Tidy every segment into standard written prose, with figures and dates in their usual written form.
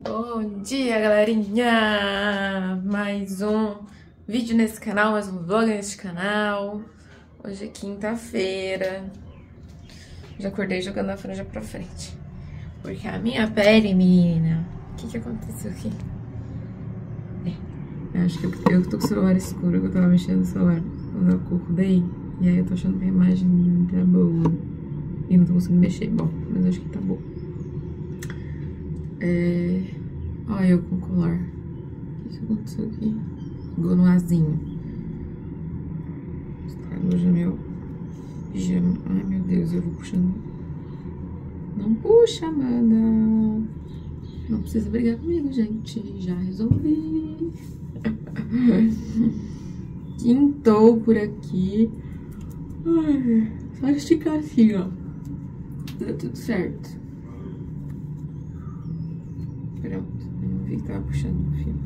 Bom dia, galerinha! Mais um vídeo nesse canal, mais um vlog nesse canal. Hoje é quinta-feira. Já acordei jogando a franja pra frente. Porque a minha pele, menina... O que aconteceu aqui? Eu acho que eu tô com o celular escuro, que eu tava mexendo no celular quando eu acordei. E aí eu tô achando que a imagem não tá boa. E não tô conseguindo mexer. Bom, mas acho que tá boa. Olha eu com colar. O que aconteceu aqui? Pegou no azinho. Estragou já meu pijama. Ai, meu Deus, eu vou puxando. Não puxa, Amanda. Não precisa brigar comigo, gente. Já resolvi. Quintou por aqui. Ai, só esticar assim, ó. Deu tudo certo. Pronto. Eu não vi que tava puxando o fio.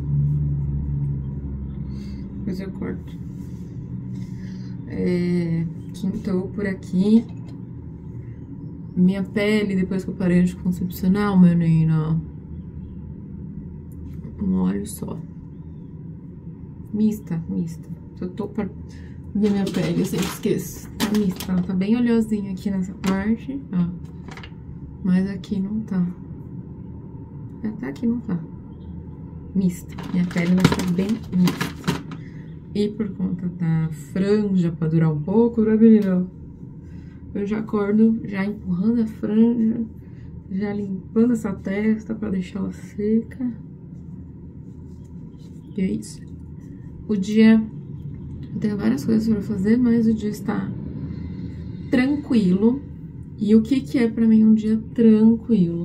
Depois eu corto. Quintou por aqui. Minha pele, depois que eu parei anticoncepcional, menina. Olha só. Mista. Eu tô pra ver minha pele, eu sempre esqueço. Tá mista, ela tá bem oleosinha aqui nessa parte, ó. Mas aqui não tá. Até aqui não tá. Mista. Minha pele vai ficar bem mista. E por conta da franja, pra durar um pouco, né, menina? Eu já acordo já empurrando a franja, já limpando essa testa pra deixar ela seca. E é isso. O dia... Eu tenho várias coisas pra fazer, mas o dia está tranquilo. E o que é pra mim um dia tranquilo?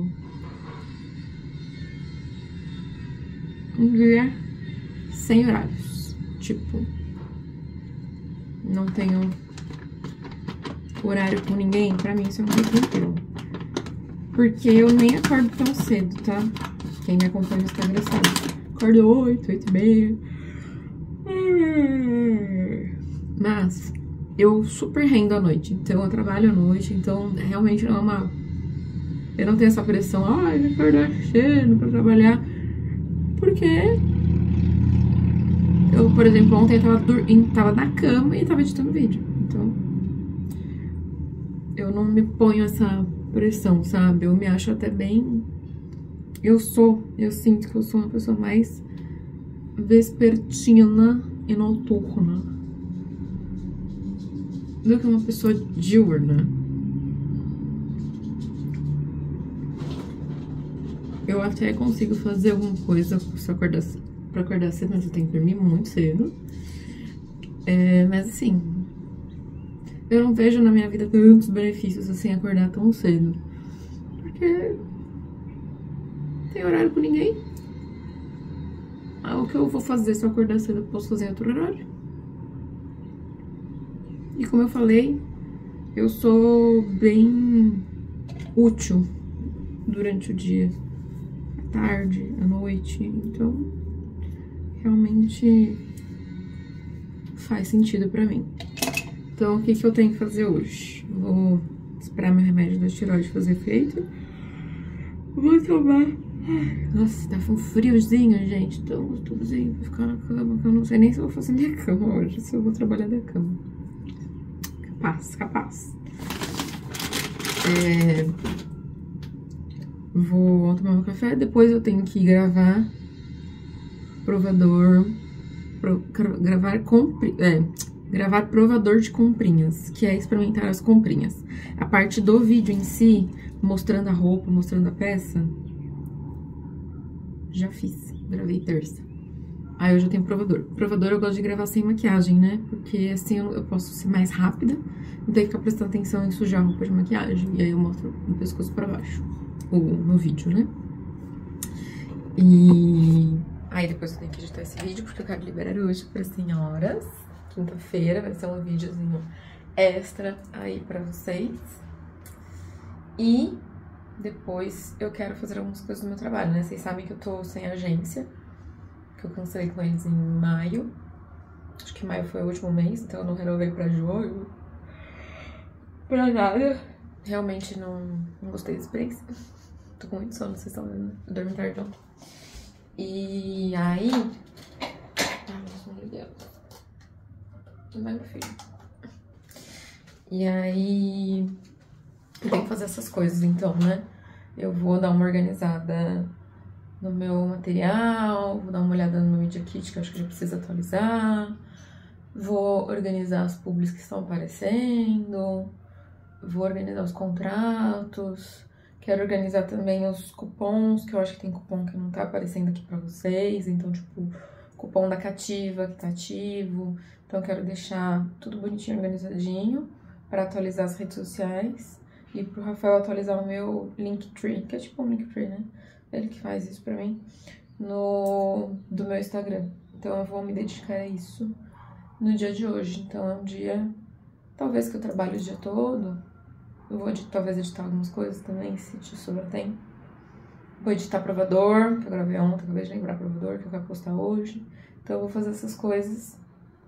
Um dia sem horários. Tipo, não tenho horário com ninguém. Pra mim isso é um dia tranquilo. Porque eu nem acordo tão cedo, tá? Quem me acompanha no Instagram sabe. Acordo 8h30. Mas eu super rendo à noite. Então eu trabalho à noite. Então realmente não é uma... Eu não tenho essa pressão. Ai, eu acordar cedo pra trabalhar. Porque eu, por exemplo, ontem eu tava na cama e tava editando vídeo. Então eu não me ponho essa pressão, sabe? Eu me acho até bem... Eu sinto que eu sou uma pessoa mais vespertina e noturna do que uma pessoa diurna. Eu até consigo fazer alguma coisa se acordar, pra acordar cedo, mas eu tenho que dormir muito cedo. Mas assim, eu não vejo na minha vida tantos benefícios assim acordar tão cedo. Porque não tem horário com ninguém. O que eu vou fazer se eu acordar cedo, eu posso fazer em outro horário. E como eu falei, eu sou bem útil durante o dia, à tarde, à noite. Então, realmente faz sentido pra mim. Então, o que eu tenho que fazer hoje? Vou esperar meu remédio da tireoide fazer efeito. Vou tomar... Nossa, tá um friozinho, gente. Tão gostosinho pra ficar na cama. Que eu não sei nem se eu vou fazer minha cama hoje. Se eu vou trabalhar da cama. Capaz. Vou tomar meu café. Depois eu tenho que gravar provador. Gravar provador de comprinhas, que é experimentar as comprinhas. A parte do vídeo em si, mostrando a roupa, mostrando a peça, já fiz, gravei terça. Aí eu já tenho provador. Provador eu gosto de gravar sem maquiagem, né? Porque assim eu posso ser mais rápida, não tenho que ficar prestando atenção em sujar a roupa de maquiagem. E aí eu mostro do pescoço pra baixo, no vídeo, né? E aí depois eu tenho que editar esse vídeo, porque eu quero liberar hoje para senhoras. Quinta-feira vai ser um videozinho extra aí pra vocês. E depois eu quero fazer algumas coisas do meu trabalho, né? Vocês sabem que eu tô sem agência, que eu cancelei com eles em maio. Acho que maio foi o último mês, então eu não renovei pra julho. Pra nada. Realmente não gostei da experiência. Tô com muito sono, vocês estão vendo, né? Eu dormi tarde ontem. E aí... Ai, meu Deus. Não vai, meu filho. E aí... Eu tenho que fazer essas coisas, então, né? Eu vou dar uma organizada no meu material, vou dar uma olhada no meu Media Kit, que eu acho que já precisa atualizar. Vou organizar as publis que estão aparecendo. Vou organizar os contratos. Quero organizar também os cupons, que eu acho que tem cupom que não tá aparecendo aqui pra vocês. Então, tipo, cupom da Cativa, que tá ativo. Então, eu quero deixar tudo bonitinho, organizadinho, pra atualizar as redes sociais. E pro Rafael atualizar o meu Linktree, que é tipo um Linktree, né? Ele que faz isso pra mim, do meu Instagram. Então, eu vou me dedicar a isso no dia de hoje. Então, é um dia, talvez que eu trabalhe o dia todo. Eu vou talvez editar algumas coisas também, se te sobrar tempo. Vou editar provador, que eu gravei ontem, acabei de lembrar provador, que eu quero postar hoje. Então, eu vou fazer essas coisas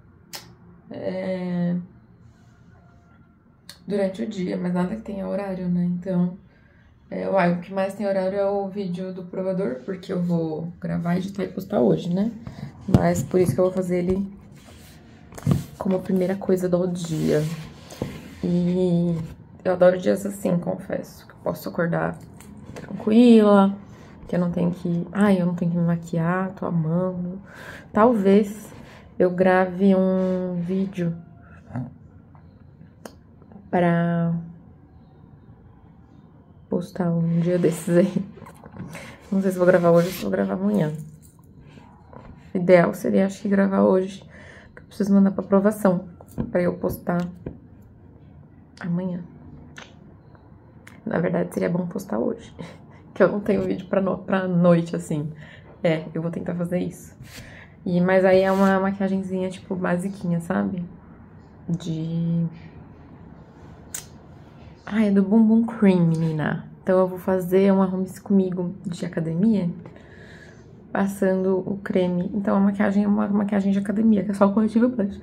durante o dia, mas nada que tenha horário, né? Então, o que mais tem horário é o vídeo do provador, porque eu vou gravar, editar e postar hoje, né? Mas por isso que eu vou fazer ele como primeira coisa do dia. E eu adoro dias assim, confesso, que eu posso acordar tranquila, que eu não tenho que... Ai, eu não tenho que me maquiar, tô amando. Talvez eu grave um vídeo pra postar um dia desses aí. Não sei se vou gravar hoje ou se vou gravar amanhã. O ideal seria, acho que, gravar hoje, porque eu preciso mandar pra aprovação, pra eu postar amanhã. Na verdade, seria bom postar hoje, que eu não tenho vídeo pra noite, assim. Eu vou tentar fazer isso. Mas aí é uma maquiagenzinha, tipo, basiquinha, sabe? É do Bumbum Cream, menina. Então eu vou fazer um arrume-se comigo de academia, passando o creme. Então a maquiagem é uma maquiagem de academia, que é só o corretivo blush.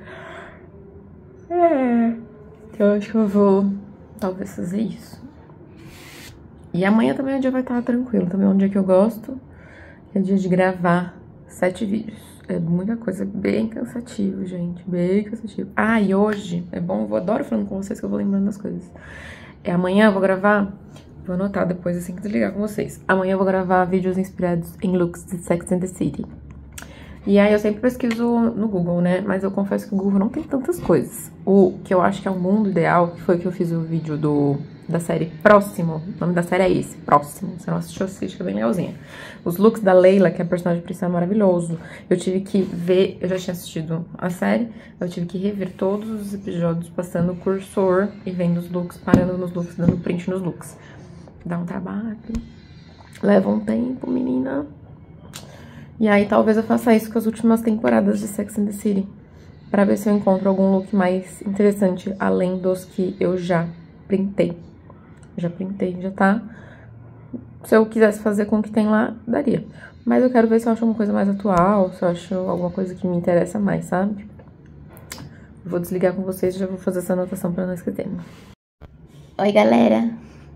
Então eu acho que eu vou, talvez, fazer isso. E amanhã também o dia vai estar tranquilo. Também é um dia que eu gosto. É dia de gravar 7 vídeos. É muita coisa, bem cansativo, gente. Bem cansativo. E hoje, é bom, eu adoro falando com vocês que eu vou lembrando das coisas. Amanhã eu vou gravar, vou anotar depois assim que desligar com vocês. Amanhã eu vou gravar vídeos inspirados em looks de Sex and the City. E aí eu sempre pesquiso no Google, né? Mas eu confesso que o Google não tem tantas coisas. O que eu acho que é o mundo ideal, que foi que eu fiz o vídeo da série Próximo. O nome da série é esse, Próximo. Você não assistiu, assiste, que é bem legalzinha. Os looks da Leila, que é a personagem principal, maravilhoso. Eu tive que ver, eu já tinha assistido a série, eu tive que rever todos os episódios, passando o cursor e vendo os looks, parando nos looks, dando print nos looks. Dá um trabalho, leva um tempo, menina. E aí talvez eu faça isso com as últimas temporadas de Sex and the City, pra ver se eu encontro algum look mais interessante, além dos que eu já printei. Já tá. Se eu quisesse fazer com o que tem lá, daria. Mas eu quero ver se eu acho alguma coisa mais atual, se eu acho alguma coisa que me interessa mais, sabe? Vou desligar com vocês e já vou fazer essa anotação pra não esquecermos. Oi, galera.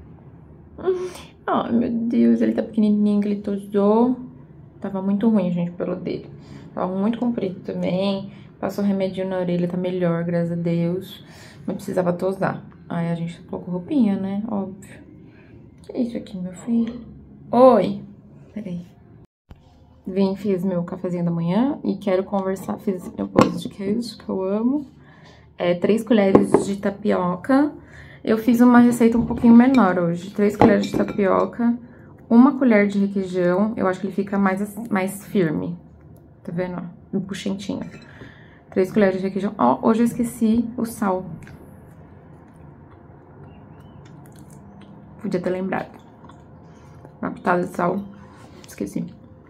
Ai, meu Deus, ele tá pequenininho, que ele tosou. Tava muito ruim, gente, o pelo dele. Tava muito comprido também. Passou remedinho na orelha, tá melhor, graças a Deus. Não precisava tosar. Aí a gente colocou roupinha, né? Óbvio. Que é isso aqui, meu filho? Oi! Peraí. Fiz meu cafezinho da manhã e quero conversar. Fiz esse meu pão de queijo, que eu amo. 3 colheres de tapioca. Eu fiz uma receita um pouquinho menor hoje. 3 colheres de tapioca. 1 colher de requeijão. Eu acho que ele fica mais firme. Tá vendo? Um puxentinho. 3 colheres de requeijão. Hoje eu esqueci o sal. Podia ter lembrado. Uma pitada de sal. Esqueci.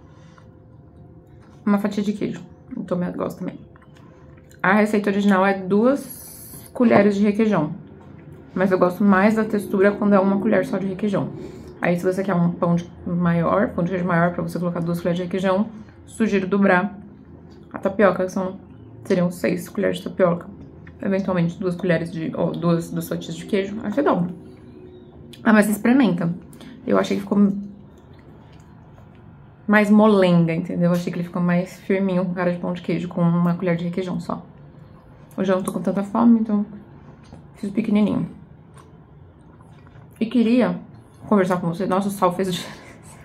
Uma fatia de queijo. O Tomé gosta também. A receita original é 2 colheres de requeijão. Mas eu gosto mais da textura quando é 1 colher só de requeijão. Aí, se você quer um pão de queijo maior, pra você colocar 2 colheres de requeijão, sugiro dobrar a tapioca, que seriam 6 colheres de tapioca. Eventualmente, 2 colheres ou 2 fatias de queijo, aí você dobra. Mas experimenta. Eu achei que ficou mais molenga, entendeu? Achei que ele ficou mais firminho com cara de pão de queijo, com uma colher de requeijão só. Hoje eu não tô com tanta fome, então fiz pequenininho. E queria conversar com você. Nossa, o sal fez diferença.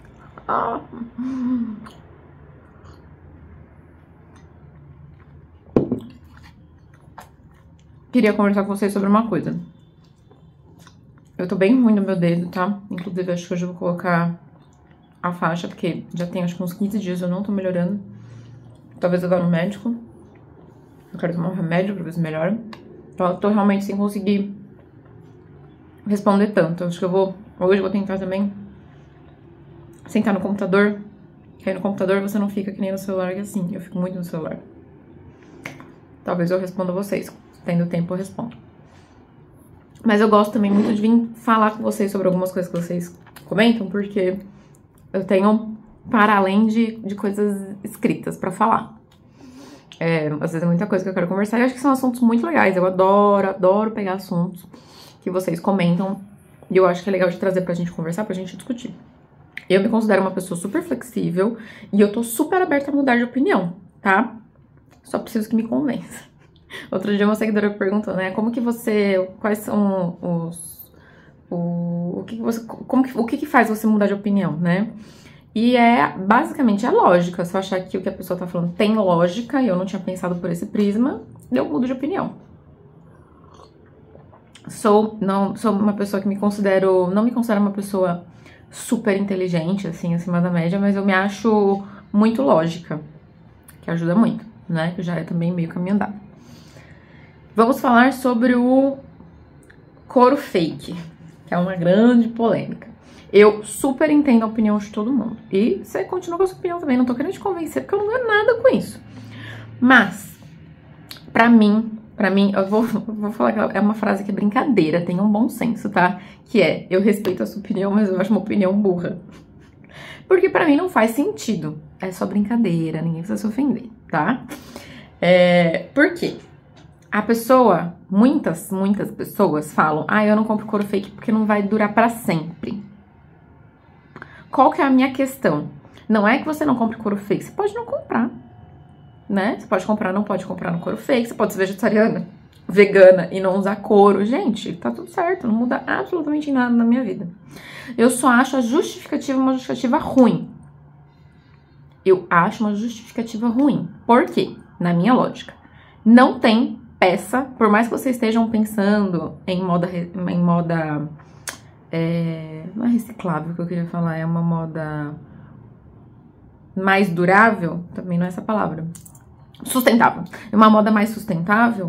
Queria conversar com vocês sobre uma coisa. Eu tô bem ruim no meu dedo, tá? Inclusive, acho que hoje eu vou colocar a faixa, porque já tem acho que uns 15 dias eu não tô melhorando. Talvez eu vá no médico. Eu quero tomar um remédio pra ver se melhora. Então, eu tô realmente sem conseguir responder tanto. Acho que hoje eu vou tentar também sentar no computador. Que aí no computador você não fica que nem no celular, que assim, eu fico muito no celular. Talvez eu responda vocês. Tendo tempo eu respondo. Mas eu gosto também muito de vir falar com vocês sobre algumas coisas que vocês comentam, porque eu tenho para além de coisas escritas pra falar. Às vezes é muita coisa que eu quero conversar e eu acho que são assuntos muito legais. Eu adoro pegar assuntos que vocês comentam e eu acho que é legal de trazer pra gente conversar, pra gente discutir. Eu me considero uma pessoa super flexível e eu tô super aberta a mudar de opinião, tá? Só preciso que me convença. Outro dia uma seguidora perguntou, né, como que você, quais são o que faz você mudar de opinião, né? E basicamente, lógica. Se eu achar que o que a pessoa tá falando tem lógica e eu não tinha pensado por esse prisma, eu mudo de opinião. Não sou uma pessoa que não me considero uma pessoa super inteligente, assim, acima da média, mas eu me acho muito lógica, que ajuda muito, né? Que já é também meio caminho andado. Vamos falar sobre o couro fake, que é uma grande polêmica. Eu super entendo a opinião de todo mundo. E você continua com a sua opinião também, não tô querendo te convencer, porque eu não ganho nada com isso. Mas, pra mim, eu vou falar que é uma frase que é brincadeira, tem um bom senso, tá? Que é, eu respeito a sua opinião, mas eu acho uma opinião burra. Porque pra mim não faz sentido. É só brincadeira, ninguém precisa se ofender, tá? Por quê? A pessoa, muitas pessoas falam, eu não compro couro fake porque não vai durar pra sempre. Qual que é a minha questão? Não é que você não compre couro fake, você pode não comprar, né? Você pode comprar, não pode comprar no couro fake, você pode ser vegetariana, vegana e não usar couro. Gente, tá tudo certo, não muda absolutamente nada na minha vida. Eu só acho a justificativa uma justificativa ruim. Eu acho uma justificativa ruim. Por quê? Na minha lógica. Não tem peça, por mais que vocês estejam pensando em moda não é reciclável que eu queria falar, é uma moda mais durável, também não é essa palavra, sustentável, é uma moda mais sustentável,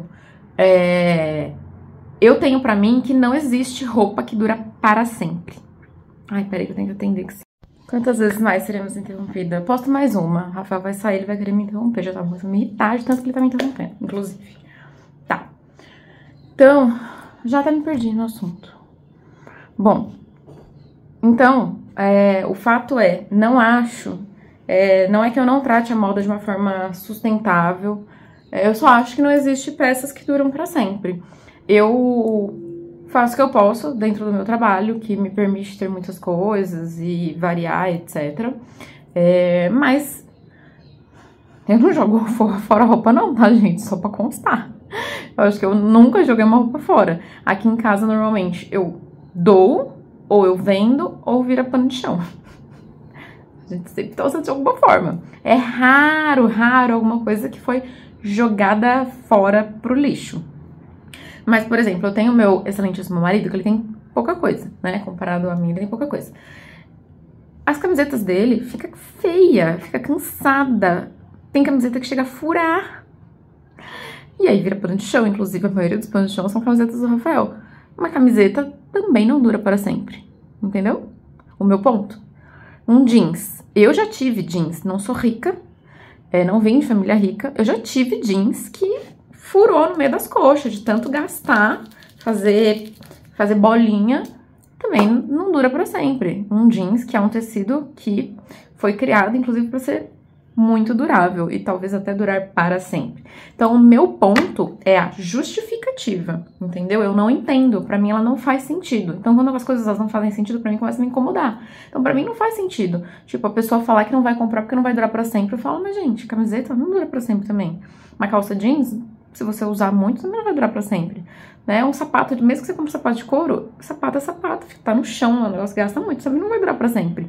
eu tenho pra mim que não existe roupa que dura para sempre. Ai, peraí que eu tenho que atender. Quantas vezes mais seremos interrompidas? Posto mais uma, Rafael vai sair, ele vai querer me interromper, já tava começando a me irritar de tanto que ele tá me interrompendo, inclusive. Tá, então, já até me perdi no assunto. Bom, então, o fato não acho, não é que eu não trate a moda de uma forma sustentável, eu só acho que não existe peças que duram pra sempre. Eu faço o que eu posso dentro do meu trabalho, que me permite ter muitas coisas e variar, etc. Mas eu não jogo fora a roupa não, tá, gente? Só pra constar. Eu acho que eu nunca joguei uma roupa fora. Aqui em casa, normalmente, eu dou, ou eu vendo, ou vira pano de chão. A gente sempre tá usando de alguma forma. É raro alguma coisa que foi jogada fora pro lixo. Mas, por exemplo, eu tenho o meu excelentíssimo marido, que ele tem pouca coisa, né? Comparado a mim, ele tem pouca coisa. As camisetas dele fica feia, fica cansada. Tem camiseta que chega a furar. E aí vira pano de chão, inclusive a maioria dos panos de chão são camisetas do Rafael. Uma camiseta também não dura para sempre, entendeu? O meu ponto. Um jeans. Eu já tive jeans, não sou rica, não vim de família rica. Eu já tive jeans que furou no meio das coxas, de tanto gastar, fazer bolinha, também não dura para sempre. Um jeans que é um tecido que foi criado, inclusive, para ser muito durável e talvez até durar para sempre. Então, o meu ponto é a justificativa, entendeu? Eu não entendo, pra mim ela não faz sentido. Então, quando as coisas elas não fazem sentido, pra mim começa a me incomodar. Então, pra mim não faz sentido. Tipo, a pessoa falar que não vai comprar porque não vai durar pra sempre. Eu falo, mas gente, camiseta não dura pra sempre também. Uma calça jeans, se você usar muito, também não vai durar pra sempre. Né? Um sapato, mesmo que você compre um sapato de couro, sapato é sapato, tá no chão, o negócio gasta muito, também não vai durar pra sempre.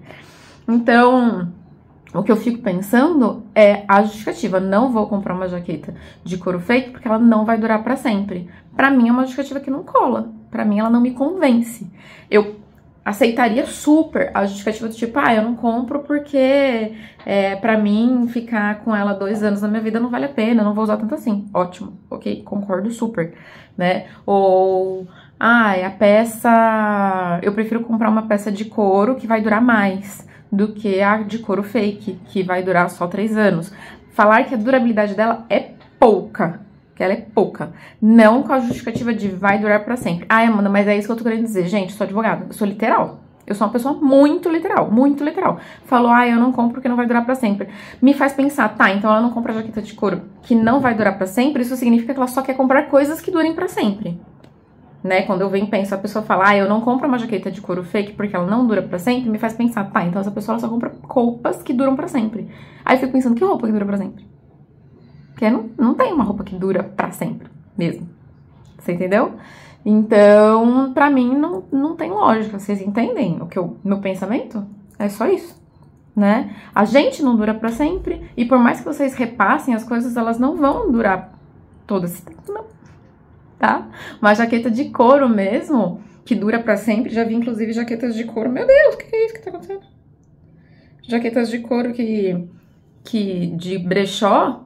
Então, o que eu fico pensando é a justificativa. Não vou comprar uma jaqueta de couro fake porque ela não vai durar pra sempre. Pra mim é uma justificativa que não cola. Pra mim ela não me convence. Eu aceitaria super a justificativa do tipo, eu não compro porque pra mim ficar com ela 2 anos na minha vida não vale a pena, eu não vou usar tanto assim. Ótimo, ok, concordo super, né? Ou, a peça, eu prefiro comprar uma peça de couro que vai durar mais do que a de couro fake, que vai durar só 3 anos. Falar que a durabilidade dela é pouca, que ela é pouca, não com a justificativa de vai durar pra sempre. Amanda, mas é isso que eu tô querendo dizer. Gente, eu sou advogada, eu sou literal. Eu sou uma pessoa muito literal, muito literal. Falou, eu não compro porque não vai durar pra sempre. Me faz pensar, então ela não compra jaqueta de couro que não vai durar pra sempre, isso significa que ela só quer comprar coisas que durem pra sempre. Né? Quando eu venho e penso, a pessoa fala, eu não compro uma jaqueta de couro fake porque ela não dura pra sempre, me faz pensar, então essa pessoa só compra roupas que duram pra sempre. Aí eu fico pensando, que roupa que dura pra sempre? Porque não tem uma roupa que dura pra sempre, mesmo. Você entendeu? Então, pra mim, não tem lógica. Vocês entendem meu pensamento? É só isso, né? A gente não dura pra sempre, e por mais que vocês repassem as coisas, elas não vão durar todo esse tempo, não. Tá? Uma jaqueta de couro mesmo, que dura pra sempre. Já vi, inclusive, jaquetas de couro. Meu Deus, o que é isso que tá acontecendo? Jaquetas de couro que de brechó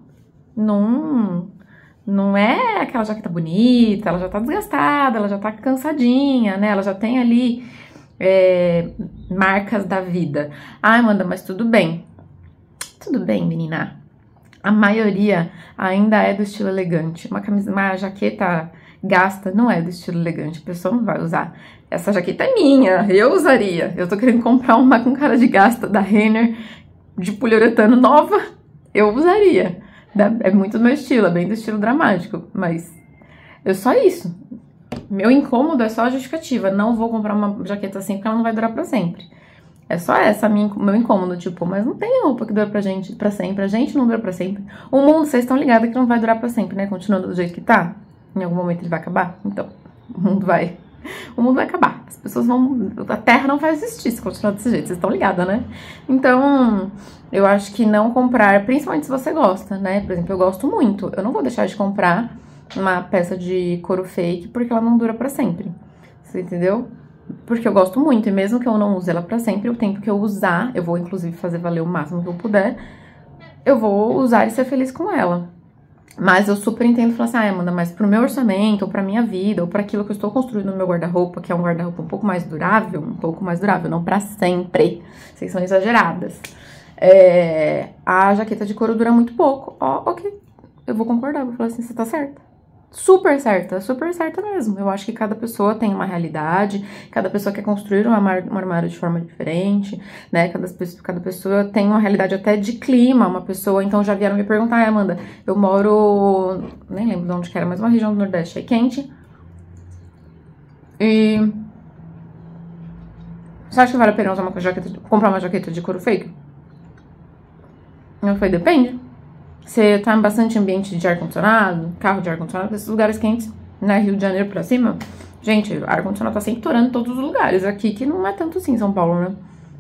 não é aquela jaqueta bonita, ela já tá desgastada, ela já tá cansadinha, né? Ela já tem ali marcas da vida. Amanda, mas tudo bem. Tudo bem, menina. A maioria ainda é do estilo elegante. Uma jaqueta gasta não é do estilo elegante. A pessoa não vai usar. Essa jaqueta é minha, eu usaria. Eu tô querendo comprar uma com cara de gasta da Renner de poliuretano nova. Eu usaria. É muito do meu estilo, é bem do estilo dramático. Mas é só isso. Meu incômodo é só a justificativa. Não vou comprar uma jaqueta assim porque ela não vai durar pra sempre. É só meu incômodo, tipo, mas não tem roupa que dura pra gente pra sempre, a gente não dura pra sempre. O mundo, vocês estão ligados que não vai durar pra sempre, né? Continuando do jeito que tá, em algum momento ele vai acabar. Então, o mundo vai acabar. As pessoas a Terra não vai existir se continuar desse jeito, vocês estão ligados, né? Então, eu acho que não comprar, principalmente se você gosta, né? Por exemplo, eu gosto muito, eu não vou deixar de comprar uma peça de couro fake porque ela não dura pra sempre. Você entendeu? Porque eu gosto muito, e mesmo que eu não use ela pra sempre, o tempo que eu usar, eu vou inclusive fazer valer o máximo que eu puder, eu vou usar e ser feliz com ela. Mas eu super entendo falar assim, Amanda, mas pro meu orçamento, ou pra minha vida, ou pra aquilo que eu estou construindo no meu guarda-roupa, que é um guarda-roupa um pouco mais durável, não pra sempre, vocês são exageradas. A jaqueta de couro dura muito pouco. Ok, eu vou concordar, vou falar assim, você tá certa. Super certa mesmo. Eu acho que cada pessoa tem uma realidade, cada pessoa quer construir um armário de forma diferente, né? Cada pessoa tem uma realidade até de clima, uma pessoa, então já vieram me perguntar, Amanda, eu moro, nem lembro de onde que era, mas uma região do Nordeste é quente. E você acha que vale a pena usar comprar uma jaqueta de couro fake? Eu falei, depende. Você tá em bastante ambiente de ar-condicionado, carro de ar-condicionado, esses lugares quentes, né, Rio de Janeiro pra cima, gente, o ar-condicionado tá sempre torando em todos os lugares, aqui que não é tanto assim em São Paulo, né?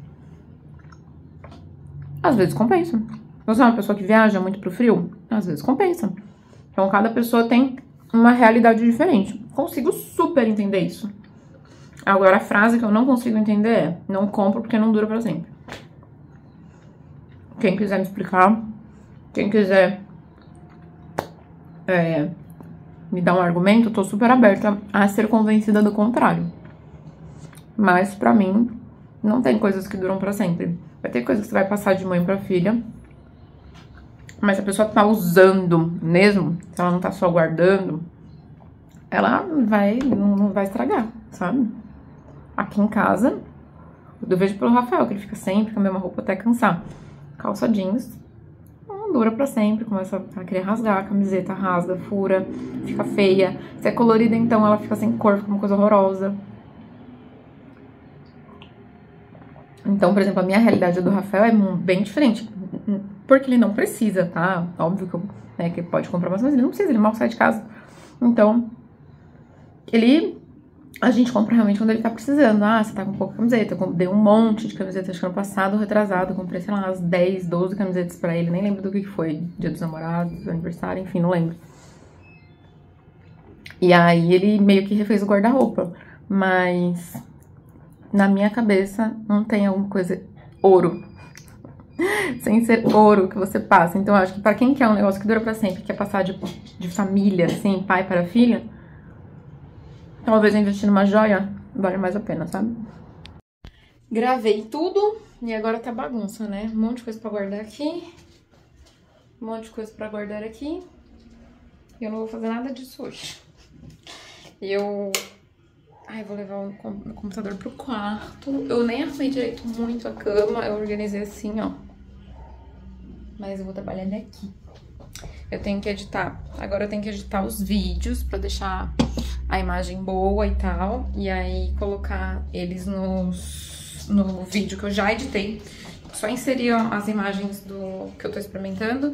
Às vezes compensa. Você é uma pessoa que viaja muito pro frio? Às vezes compensa. Então, cada pessoa tem uma realidade diferente. Consigo super entender isso. Agora, a frase que eu não consigo entender é, não compro porque não dura pra sempre. Quem quiser me explicar... Quem quiser me dar um argumento, eu tô super aberta a ser convencida do contrário. Mas, pra mim, não tem coisas que duram pra sempre. Vai ter coisas que você vai passar de mãe pra filha. Mas se a pessoa tá usando mesmo, se ela não tá só guardando, ela não vai estragar, sabe? Aqui em casa, eu vejo pelo Rafael, que ele fica sempre com a mesma roupa até cansar. Calça jeans. não dura pra sempre, começa a querer rasgar, a camiseta rasga, fura, fica feia. Se é colorida, então ela fica sem cor, fica uma coisa horrorosa. Então, por exemplo, a minha realidade do Rafael é bem diferente, porque ele não precisa, tá? Óbvio que, que ele pode comprar mais, mas ele não precisa, ele mal sai de casa. Então, a gente compra realmente quando ele tá precisando. Ah, você tá com pouca camiseta. Eu dei um monte de camisetas, acho que ano passado, retrasado. Eu comprei, sei lá, umas 10, 12 camisetas pra ele. Nem lembro do que foi. Dia dos namorados, aniversário, enfim, não lembro. E aí ele meio que refez o guarda-roupa. Mas na minha cabeça não tem alguma coisa ouro. Sem ser ouro que você passa. Então eu acho que pra quem quer um negócio que dura pra sempre, quer passar de família, assim, pai para filha, talvez investir numa joia vale mais a pena, sabe? Gravei tudo e agora tá bagunça, né? Um monte de coisa pra guardar aqui. Um monte de coisa pra guardar aqui. E eu não vou fazer nada disso hoje. Vou levar o computador pro quarto. Eu nem arrumei direito muito a cama. Eu organizei assim, ó. Mas eu vou trabalhar daqui. Eu tenho que editar. Agora eu tenho que editar os vídeos pra deixar a imagem boa e tal. E aí colocar eles no vídeo que eu já editei. Só inserir as imagens do que eu tô experimentando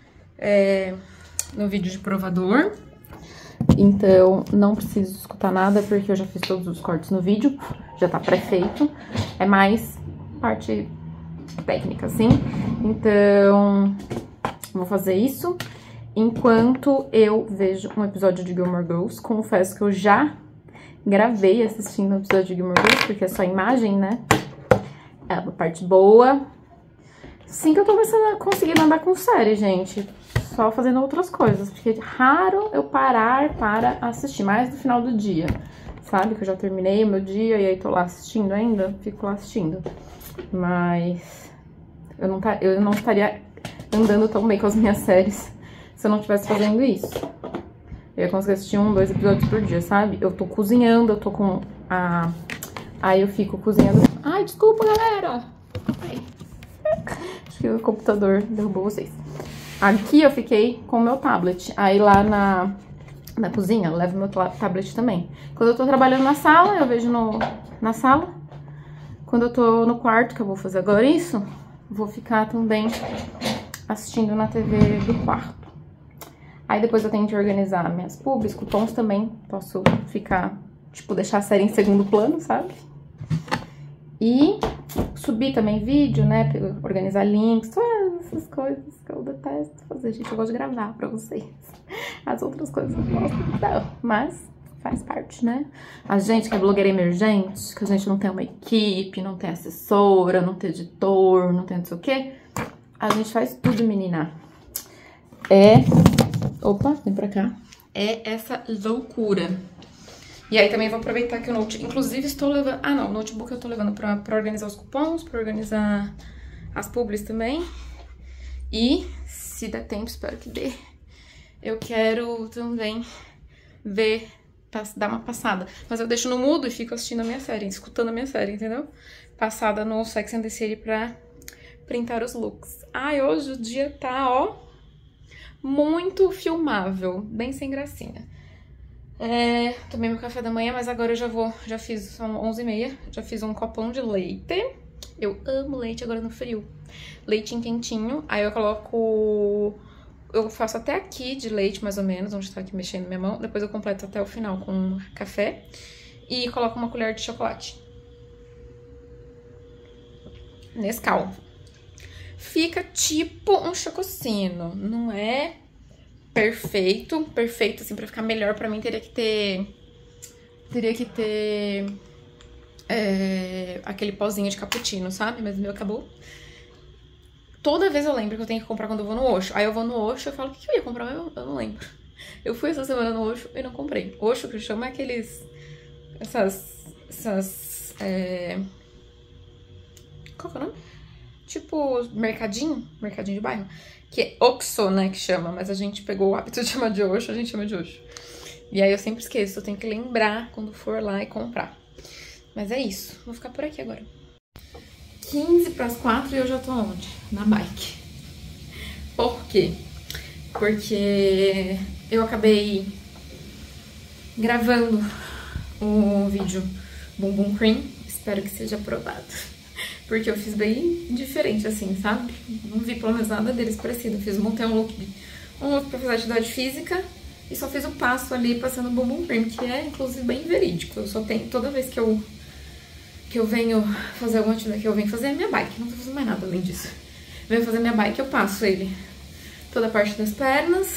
no vídeo de provador. Então não preciso escutar nada porque eu já fiz todos os cortes no vídeo. Já tá pré-feito. É mais parte técnica, assim. Então vou fazer isso enquanto eu vejo um episódio de Gilmore Girls. Confesso que eu já gravei assistindo um episódio de Gilmore Girls, porque é só imagem, né? É uma parte boa. Sim, que eu tô começando a conseguir andar com série, gente. Só fazendo outras coisas, porque é raro eu parar para assistir, mais no final do dia, sabe? Que eu já terminei o meu dia e aí tô lá assistindo ainda, fico lá assistindo. Mas eu não estaria andando tão bem com as minhas séries se eu não estivesse fazendo isso. Eu ia conseguir assistir 1, 2 episódios por dia, sabe? Eu tô cozinhando, eu tô com a... Aí eu fico cozinhando... Ai, desculpa, galera! Ai. Acho que o computador derrubou vocês. Aqui eu fiquei com o meu tablet. Aí lá na cozinha eu levo meu tablet também. Quando eu tô trabalhando na sala, eu vejo na sala. Quando eu tô no quarto, que eu vou fazer agora isso, vou ficar também assistindo na TV do quarto. Aí depois eu tenho que organizar minhas publis, cupons também. Posso ficar, tipo, deixar a série em segundo plano, sabe? E subir também vídeo, né? Organizar links, todas essas coisas que eu detesto fazer. Gente, eu gosto de gravar pra vocês. As outras coisas eu não gosto, não. Mas faz parte, né? A gente que é blogueira emergente, que a gente não tem uma equipe, não tem assessora, não tem editor, não tem não sei o quê. A gente faz tudo, menina. Opa, vem pra cá. É essa loucura. E aí também vou aproveitar que o notebook... Inclusive estou levando... Ah, não, o notebook eu tô levando pra organizar os cupons, pra organizar as publis também. E, se der tempo, espero que dê, eu quero também ver, dar uma passada. Mas eu deixo no mudo e fico assistindo a minha série, escutando a minha série, entendeu? Passada no Sex and the City pra printar os looks. Ai, hoje o dia tá, ó, muito filmável, bem sem gracinha. Tomei meu café da manhã, mas agora eu já fiz, são 11h30, já fiz um copão de leite. Eu amo leite agora no frio. Leitinho quentinho, aí eu coloco... Eu faço até aqui de leite, mais ou menos, onde tá aqui mexendo minha mão. Depois eu completo até o final com café. E coloco uma colher de chocolate. Nescau. Fica tipo um chococino, não é perfeito. Perfeito, assim, pra ficar melhor pra mim teria que ter aquele pozinho de cappuccino, sabe? Mas o meu acabou. Toda vez eu lembro que eu tenho que comprar quando eu vou no Osho. Aí eu vou no Osho e falo, o que eu ia comprar? Eu não lembro. Eu fui essa semana no Osho e não comprei. Osho, que eu chamo, é aqueles... Qual que é o nome? Tipo, mercadinho de bairro. Que é Oxo, né, que chama. Mas a gente pegou o hábito de chamar de Osho, a gente chama de Osho. E aí eu sempre esqueço, eu tenho que lembrar quando for lá e comprar. Mas é isso, vou ficar por aqui agora. 15 para as 4 e eu já tô onde? Na bike. Por quê? quê? Porque eu acabei gravando o vídeo Bumbum Cream, espero que seja aprovado. Porque eu fiz bem diferente, assim, sabe? Não vi pelo menos nada deles parecido. Montei um look pra fazer atividade física e só fiz o passo ali passando o Bumbum Cream, que é, inclusive, bem verídico. Eu só tenho, toda vez que eu venho fazer alguma atividade, que eu venho fazer a minha bike, não tô fazendo mais nada além disso. Venho fazer minha bike, eu passo ele toda a parte das pernas,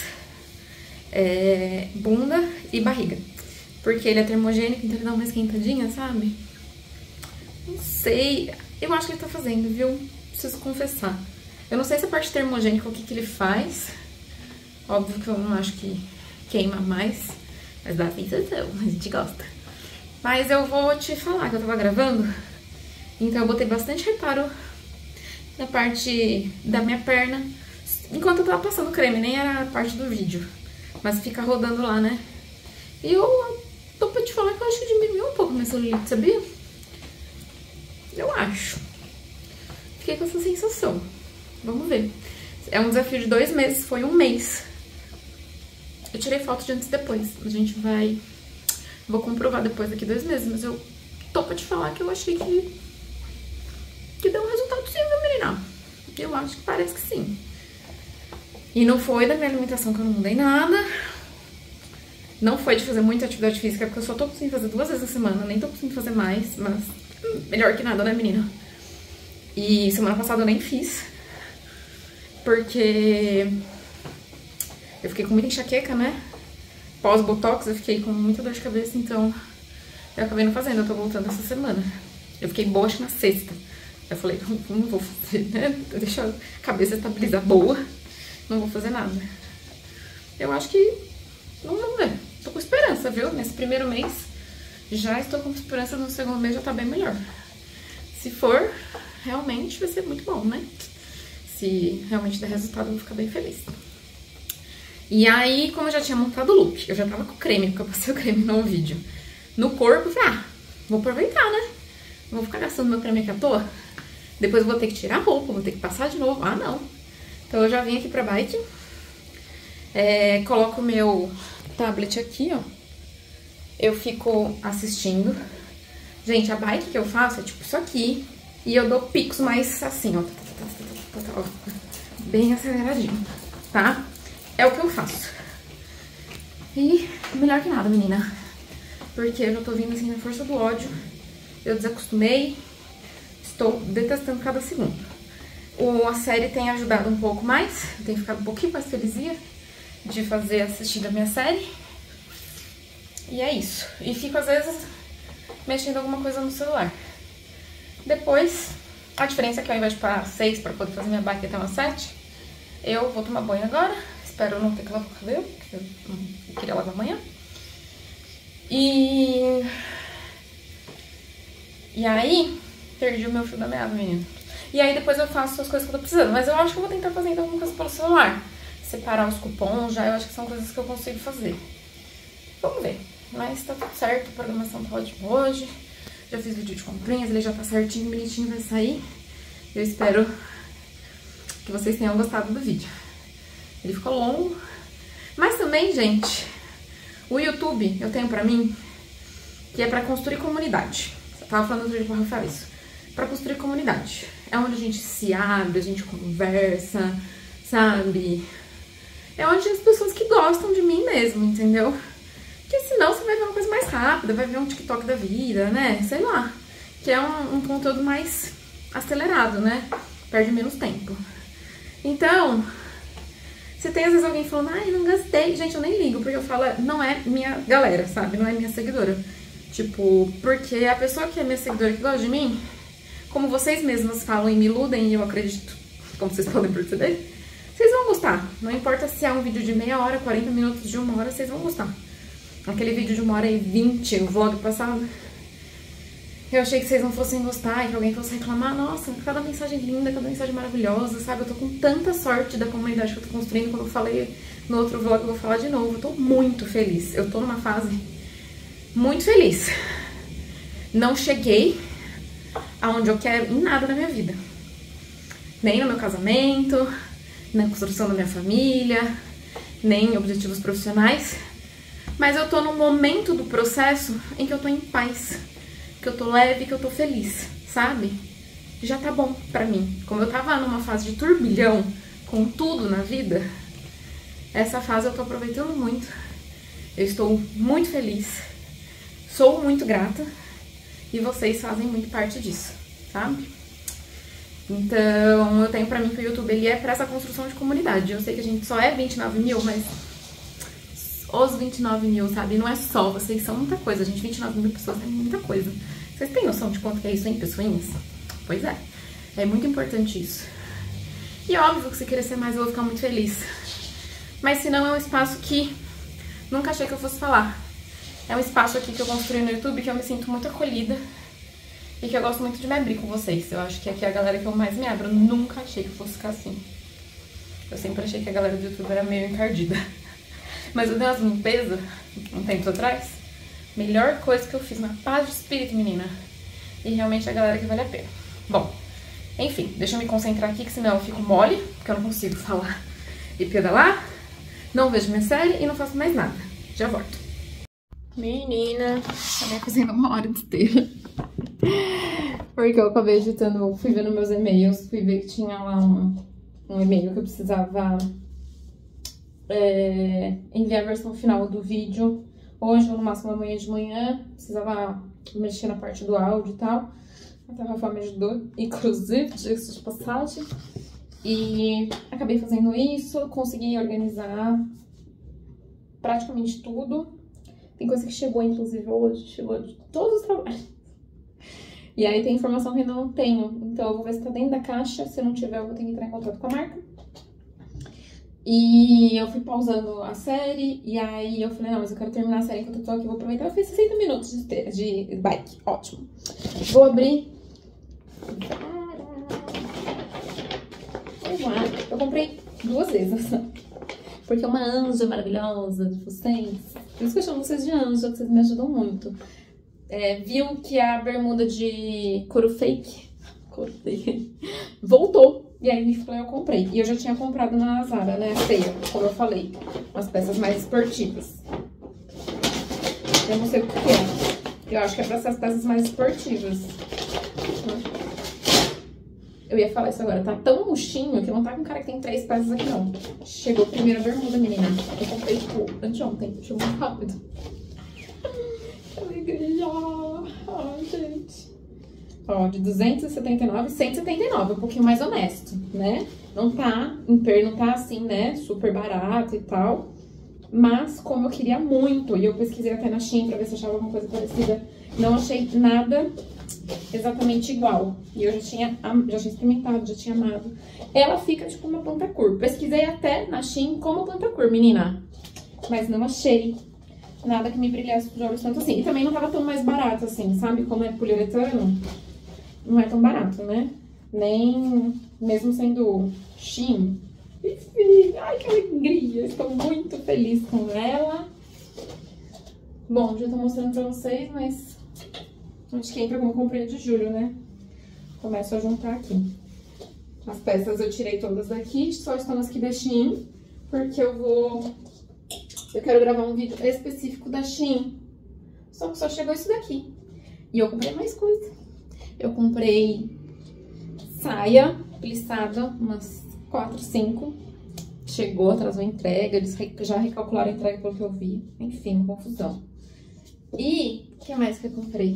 bunda e barriga. Porque ele é termogênico, então ele dá uma esquentadinha, sabe? Não sei, eu acho que ele tá fazendo, viu? Preciso confessar. Eu não sei se a parte termogênica, o que ele faz. Óbvio que eu não acho que queima mais, mas dá a sensação, a gente gosta. Mas eu vou te falar que eu tava gravando, então eu botei bastante reparo na parte da minha perna, enquanto eu tava passando creme, nem era a parte do vídeo, mas fica rodando lá, né? E eu tô pra te falar que eu acho que diminuiu um pouco minha celulite, sabia? Eu acho. Fiquei com essa sensação. Vamos ver. É um desafio de 2 meses, foi 1 mês. Eu tirei foto de antes e depois. A gente vai... Vou comprovar depois daqui 2 meses, mas eu tô pra te falar que eu achei que deu um resultado sim, viu, menina? Eu acho que parece que sim. E não foi da minha alimentação que eu não mudei nada. Não foi de fazer muita atividade física, porque eu só tô conseguindo fazer 2 vezes na semana, nem tô conseguindo fazer mais, mas melhor que nada, né, menina? E semana passada eu nem fiz, porque eu fiquei com muita enxaqueca, né? Pós-botox, eu fiquei com muita dor de cabeça, então eu acabei não fazendo, eu tô voltando essa semana. Eu fiquei boa, acho que na sexta. Eu falei, não vou fazer, né? Deixa a cabeça estabilizar boa, não vou fazer nada. Eu acho que, vamos ver, tô com esperança, viu? Nesse primeiro mês, já estou com esperança, no segundo mês já tá bem melhor. Se for, realmente vai ser muito bom, né? Se realmente der resultado, eu vou ficar bem feliz. E aí, como eu já tinha montado o look, eu já tava com creme, porque eu passei o creme no vídeo. No corpo, eu falei, vou aproveitar, né? Não vou ficar gastando meu creme aqui à toa. Depois eu vou ter que tirar a roupa, vou ter que passar de novo. Ah, não. Então eu já vim aqui pra bike. Coloco o meu tablet aqui, ó. Eu fico assistindo. Gente, a bike que eu faço é tipo isso aqui. E eu dou picos mais assim, ó. Bem aceleradinho, tá? É o que eu faço. E melhor que nada, menina. Porque eu já tô vindo assim na força do ódio. Eu desacostumei. Estou detestando cada segundo. A série tem ajudado um pouco mais. Eu tenho ficado um pouquinho mais felizinha de assistir a minha série. E é isso. E fico, às vezes, mexendo alguma coisa no celular. Depois, a diferença é que ao invés de parar às 6 pra poder fazer minha bike até umas 7, eu vou tomar banho agora. Espero não ter que lavar o cabelo, porque eu não queria lavar amanhã. E aí, perdi o meu fio da meada, menino. E aí depois eu faço as coisas que eu tô precisando. Mas eu acho que eu vou tentar fazer então alguma coisa pelo celular. Separar os cupons já, eu acho que são coisas que eu consigo fazer. Vamos ver. Mas tá tudo certo, a programação tá ótima hoje. Já fiz vídeo de comprinhas, ele já tá certinho, bonitinho, vai sair. Eu espero que vocês tenham gostado do vídeo. Ele ficou longo. Mas também, gente, o YouTube eu tenho pra mim que é pra construir comunidade. Eu tava falando outro dia com o Rafael isso. Pra construir comunidade. É onde a gente se abre, a gente conversa, sabe? É onde as pessoas que gostam de mim mesmo, entendeu? Porque senão você vai ver uma coisa mais rápida, vai ver um TikTok da vida, né? Sei lá. Que é um conteúdo mais acelerado, né? Perde menos tempo. Então, se tem às vezes alguém falando, ai, não gostei. Gente, eu nem ligo, porque eu falo, não é minha galera, sabe? Não é minha seguidora. Tipo, porque a pessoa que é minha seguidora, que gosta de mim, como vocês mesmas falam e me iludem, e eu acredito, como vocês podem perceber, vocês vão gostar. Não importa se é um vídeo de meia hora, 40 minutos, de 1 hora, vocês vão gostar. Aquele vídeo de 1h20, o vlog passado, eu achei que vocês não fossem gostar e que alguém fosse reclamar. Nossa, cada mensagem linda, cada mensagem maravilhosa, sabe? Eu tô com tanta sorte da comunidade que eu tô construindo. Como eu falei no outro vlog, eu vou falar de novo. Eu tô muito feliz. Eu tô numa fase muito feliz. Não cheguei aonde eu quero em nada na minha vida. Nem no meu casamento, na construção da minha família, nem objetivos profissionais. Mas eu tô num momento do processo em que eu tô em paz, que eu tô leve, que eu tô feliz, sabe? Já tá bom pra mim. Como eu tava numa fase de turbilhão com tudo na vida, essa fase eu tô aproveitando muito. Eu estou muito feliz, sou muito grata e vocês fazem muito parte disso, sabe? Então, eu tenho pra mim que o YouTube ele é pra essa construção de comunidade. Eu sei que a gente só é 29 mil, mas os 29 mil, sabe? Não é só, vocês são muita coisa, gente. 29 mil pessoas é muita coisa. Vocês têm noção de quanto que é isso, hein, pessoinhas? Pois é, é muito importante isso. E óbvio que se crescer mais eu vou ficar muito feliz. Mas se não, é um espaço que nunca achei que eu fosse falar. É um espaço aqui que eu construí no YouTube que eu me sinto muito acolhida e que eu gosto muito de me abrir com vocês. Eu acho que aqui é a galera que eu mais me abro. Eu nunca achei que fosse ficar assim. Eu sempre achei que a galera do YouTube era meio encardida. Mas eu dei umas limpezas um tempo atrás. Melhor coisa que eu fiz, na paz de espírito, menina. E realmente é a galera que vale a pena. Bom, enfim, deixa eu me concentrar aqui, que senão eu fico mole, porque eu não consigo falar e pedalar. Não vejo minha série e não faço mais nada. Já volto. Menina, acabei fazendo 1 hora inteira. Porque eu acabei editando, fui vendo meus e-mails, fui ver que tinha lá um e-mail que eu precisava enviar a versão final do vídeo hoje ou no máximo amanhã de manhã. Precisava mexer na parte do áudio e tal. Até a Rafa me ajudou, inclusive, diga-se de passagem. E acabei fazendo isso, consegui organizar praticamente tudo. Tem coisa que chegou, inclusive, hoje, chegou de todos os trabalhos. E aí tem informação que eu não tenho, então eu vou ver se tá dentro da caixa. Se não tiver, eu vou ter que entrar em contato com a marca. E eu fui pausando a série, e aí eu falei, não, mas eu quero terminar a série enquanto eu tô aqui, vou aproveitar. Eu fiz 60 minutos de bike, ótimo. Vou abrir. Eu comprei 2 vezes, porque é uma anja maravilhosa de vocês. Por isso que eu chamo vocês de anja, que vocês me ajudam muito. Viu que a bermuda de couro fake voltou. E aí eu comprei. E eu já tinha comprado na Zara, né? Feia, como eu falei. Umas peças mais esportivas. Eu não sei o que é. Eu acho que é pra essas peças mais esportivas. Eu ia falar isso agora. Tá tão murchinho que não tá com cara que tem 3 peças aqui, não. Chegou a primeira bermuda, menina. Eu comprei, tipo, anteontem. Chegou muito rápido. Que alegria! Ai, gente. Ó, de 279, 179, um pouquinho mais honesto, né? Não tá assim, né, super barato e tal. Mas como eu queria muito, e eu pesquisei até na Shein pra ver se achava alguma coisa parecida, não achei nada exatamente igual. E eu já tinha experimentado, já tinha amado. Ela fica tipo uma planta-cor. Pesquisei até na Shein como planta-cor, menina. Mas não achei nada que me brilhasse os olhos tanto assim. E também não tava tão mais barato assim, sabe? Como é poliuretano, não é tão barato, né? Nem mesmo sendo Shein. Enfim, ai que alegria. Estou muito feliz com ela. Bom, já tô mostrando pra vocês, mas acho que entra como comprinha de julho, né? Começo a juntar aqui. As peças eu tirei todas daqui, só estão as aqui da Shein, porque eu quero gravar um vídeo específico da Shein. Só que só chegou isso daqui. E eu comprei mais coisa. Eu comprei saia plissada, umas 4, 5. Chegou, atrasou a entrega, eles já recalcularam a entrega pelo que eu vi. Enfim, confusão. E o que mais que eu comprei?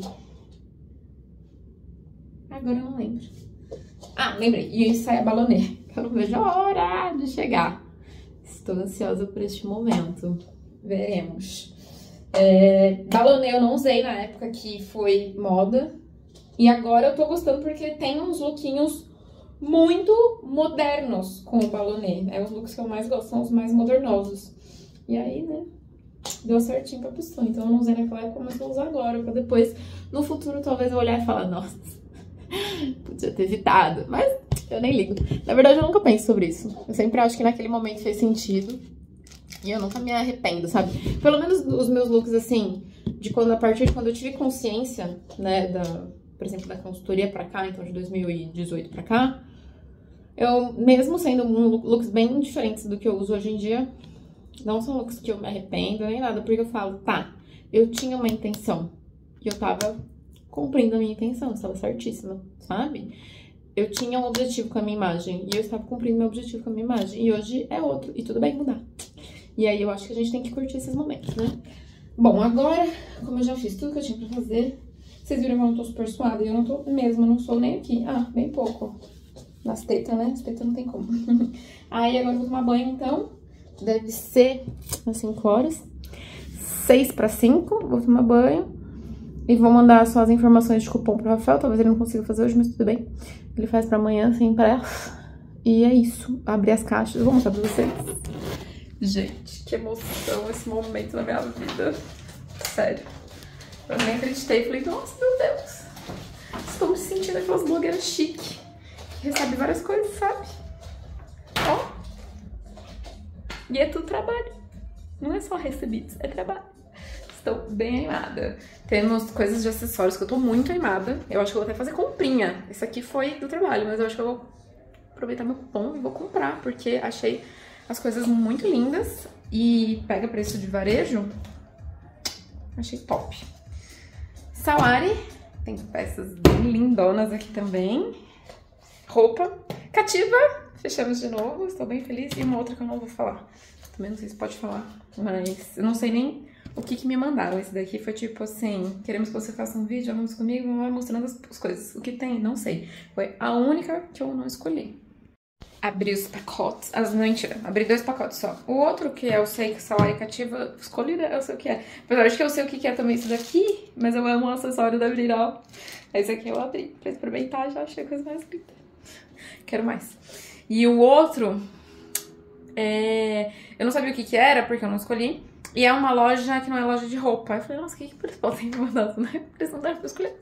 Agora eu não lembro. Ah, lembrei. E saia balonê. Eu não vejo a hora de chegar. Estou ansiosa por este momento. Veremos. Balonê eu não usei na época que foi moda. E agora eu tô gostando porque tem uns lookinhos muito modernos com o balonê. Os looks que eu mais gosto são os mais modernosos. E aí, né, deu certinho pra pessoa. Então eu não usei naquela época, mas vou usar agora. Pra depois, no futuro, talvez eu olhar e falar, nossa, podia ter evitado. Mas eu nem ligo. Na verdade, eu nunca penso sobre isso. Eu sempre acho que naquele momento fez sentido. E eu nunca me arrependo, sabe? Pelo menos os meus looks, assim, a partir de quando eu tive consciência, né, por exemplo, da consultoria pra cá, então de 2018 pra cá, Eu, mesmo sendo looks bem diferentes do que eu uso hoje em dia, não são looks que eu me arrependo nem nada, porque eu falo, tá, eu tinha uma intenção e eu tava cumprindo a minha intenção, eu estava certíssima, sabe? Eu tinha um objetivo com a minha imagem e eu estava cumprindo meu objetivo com a minha imagem. E hoje é outro, e tudo bem mudar. E aí eu acho que a gente tem que curtir esses momentos, né? Bom, agora, como eu já fiz tudo que eu tinha pra fazer, vocês viram que eu não tô super suada. E eu não tô mesmo, não sou nem aqui. Ah, bem pouco. Nas tetas, né? As tetas não tem como. Aí agora eu vou tomar banho, então. Deve ser às 5 horas. 6 para 5, vou tomar banho. E vou mandar só as informações de cupom pro Rafael. Talvez ele não consiga fazer hoje, mas tudo bem. Ele faz pra amanhã, sem pressa. E é isso. Abrir as caixas. Eu vou mostrar pra vocês. Gente, que emoção esse momento na minha vida. Sério. Eu nem acreditei. Falei, nossa, meu Deus. Estou me sentindo aquelas blogueiras chique. Que recebe várias coisas, sabe? Ó. E é tudo trabalho. Não é só recebidos, é trabalho. Estou bem animada. Temos coisas de acessórios que eu tô muito animada. Eu acho que eu vou até fazer comprinha. Esse aqui foi do trabalho, mas eu acho que eu vou aproveitar meu cupom e vou comprar, porque achei as coisas muito lindas e pega preço de varejo. Achei top. Sawari. Tem peças bem lindonas aqui também. Roupa. Cativa. Fechamos de novo. Estou bem feliz. E uma outra que eu não vou falar. Também não sei se pode falar, mas eu não sei nem o que me mandaram. Esse daqui foi tipo assim, queremos que você faça um vídeo, vamos comigo, vai mostrando as coisas. O que tem, não sei. Foi a única que eu não escolhi. Abri os pacotes, mentira, abri 2 pacotes só. O outro, que é o Sei Sawari Cativa, escolhi, né? Eu sei o que é. Apesar de que eu sei o que é também isso daqui, mas eu amo o acessório da Viral. Esse aqui eu abri pra experimentar, já achei a coisa mais linda. Quero mais. E o outro, eu não sabia o que era, porque eu não escolhi. E é uma loja que não é loja de roupa. Aí eu falei, nossa, o que eles podem me mandar, né? Eles não devem escolher.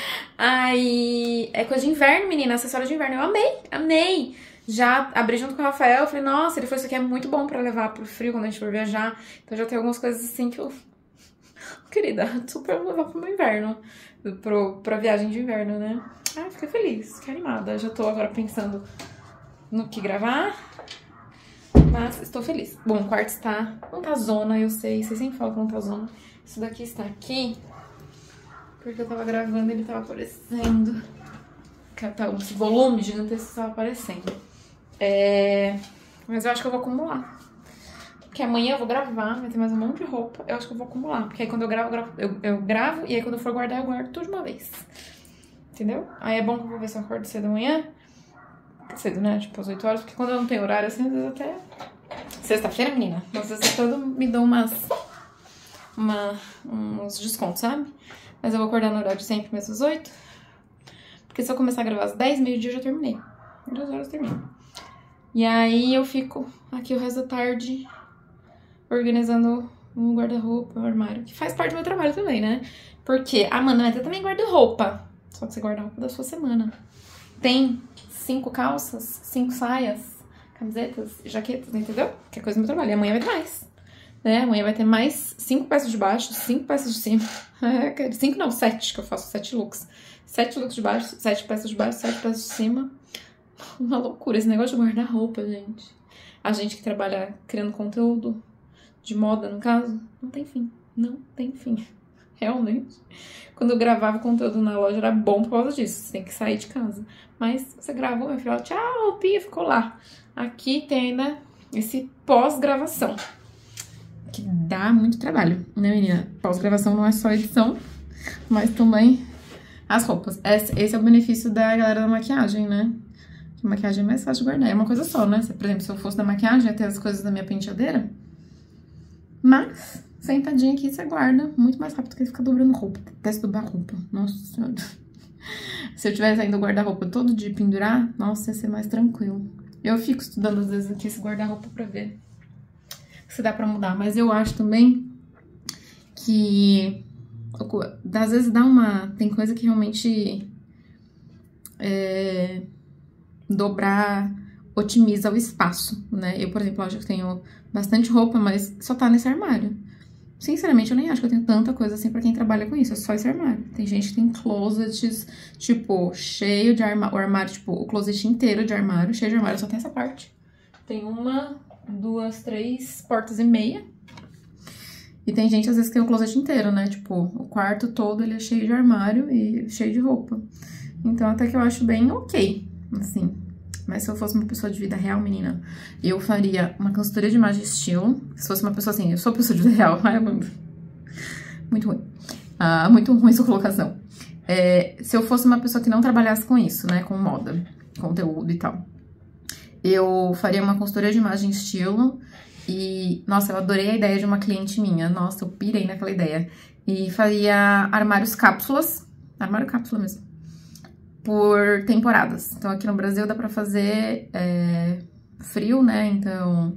Aí, é coisa de inverno, menina, acessório de inverno. Eu amei, amei. Já abri junto com o Rafael, falei, nossa, ele falou, isso aqui é muito bom pra levar pro frio quando a gente for viajar. Então já tem algumas coisas assim que eu... Querida, super vou levar pro meu inverno, pra viagem de inverno, né? Ah, fiquei feliz, fiquei animada. Já tô agora pensando no que gravar, mas estou feliz. Bom, o quarto está... Não tá zona, eu sei, vocês sempre falam que não tá zona. Isso daqui está aqui, porque eu tava gravando e ele tava aparecendo. Esse volume gigantesco tava aparecendo. Mas eu acho que eu vou acumular. Porque amanhã eu vou gravar, vai ter mais um monte de roupa. Eu acho que eu vou acumular. Porque aí quando eu gravo, e aí quando eu for guardar, eu guardo tudo de uma vez. Entendeu? Aí é bom que eu vou ver se eu acordo cedo amanhã. Cedo, né? Tipo, às 8 horas. Porque quando eu não tenho horário, assim, às vezes até... Sexta-feira, menina. Às vezes todo me dão uns descontos, sabe? Mas eu vou acordar no horário de sempre, mesmo às 8. Porque se eu começar a gravar às 10, meio-dia, eu já terminei. 2 horas eu termino. E aí eu fico aqui o resto da tarde organizando um guarda-roupa, um armário. Que faz parte do meu trabalho também, né? Porque a Amanda também guarda roupa. Só que você guarda a roupa da sua semana. Tem 5 calças, 5 saias, camisetas, jaquetas, entendeu? Que é coisa do meu trabalho. E amanhã vai ter mais. Né? Amanhã vai ter mais 5 peças de baixo, 5 peças de cima. 5 não, 7, que eu faço 7 looks. 7 looks de baixo, 7 peças de baixo, 7 peças de cima. Uma loucura esse negócio de guardar roupa, gente. A gente que trabalha criando conteúdo de moda, no caso, não tem fim. Não tem fim. Realmente. Quando eu gravava conteúdo na loja era bom por causa disso. Você tem que sair de casa. Mas você gravou, meu filho, tchau, Pia, ficou lá. Aqui tem ainda esse pós-gravação. Que dá muito trabalho, né, menina? Pós-gravação não é só edição, mas também as roupas. Esse é o benefício da galera da maquiagem, né? Que maquiagem é mais fácil de guardar. É uma coisa só, né? Por exemplo, se eu fosse da maquiagem, ia ter as coisas da minha penteadeira. Mas, sentadinha aqui, você guarda muito mais rápido que ficar dobrando roupa. Detesto dobrar roupa. Nossa Senhora. Se eu tivesse ainda o guarda-roupa todo de pendurar, nossa, ia ser mais tranquilo. Eu fico estudando, às vezes, aqui esse guarda-roupa pra ver se dá pra mudar. Mas eu acho também que... Às vezes dá uma... Tem coisa que realmente... dobrar otimiza o espaço, né? Eu, por exemplo, acho que tenho bastante roupa, mas só tá nesse armário. sinceramente, eu nem acho que eu tenho tanta coisa assim pra quem trabalha com isso. É só esse armário. Tem gente que tem closets, tipo, cheio de armário. O armário, tipo, o closet inteiro de armário, cheio de armário. Só tem essa parte. Tem 1, 2, 3 portas e meia. E tem gente, às vezes, que tem o closet inteiro, né? Tipo, o quarto todo, ele é cheio de armário e cheio de roupa. Então, até que eu acho bem ok, assim. Mas se eu fosse uma pessoa de vida real, menina, eu faria uma consultoria de imagem e estilo. Se fosse uma pessoa assim, eu sou pessoa de vida real, ai, mano. Muito ruim. Muito ruim sua colocação. Se eu fosse uma pessoa que não trabalhasse com isso, né? Com moda, conteúdo e tal. Eu faria uma consultoria de imagem e estilo. E, nossa, eu adorei a ideia de uma cliente minha. Nossa, eu pirei naquela ideia. E faria armários cápsulas. Armário cápsula mesmo. Por temporadas. Então, aqui no Brasil dá pra fazer frio, né? Então,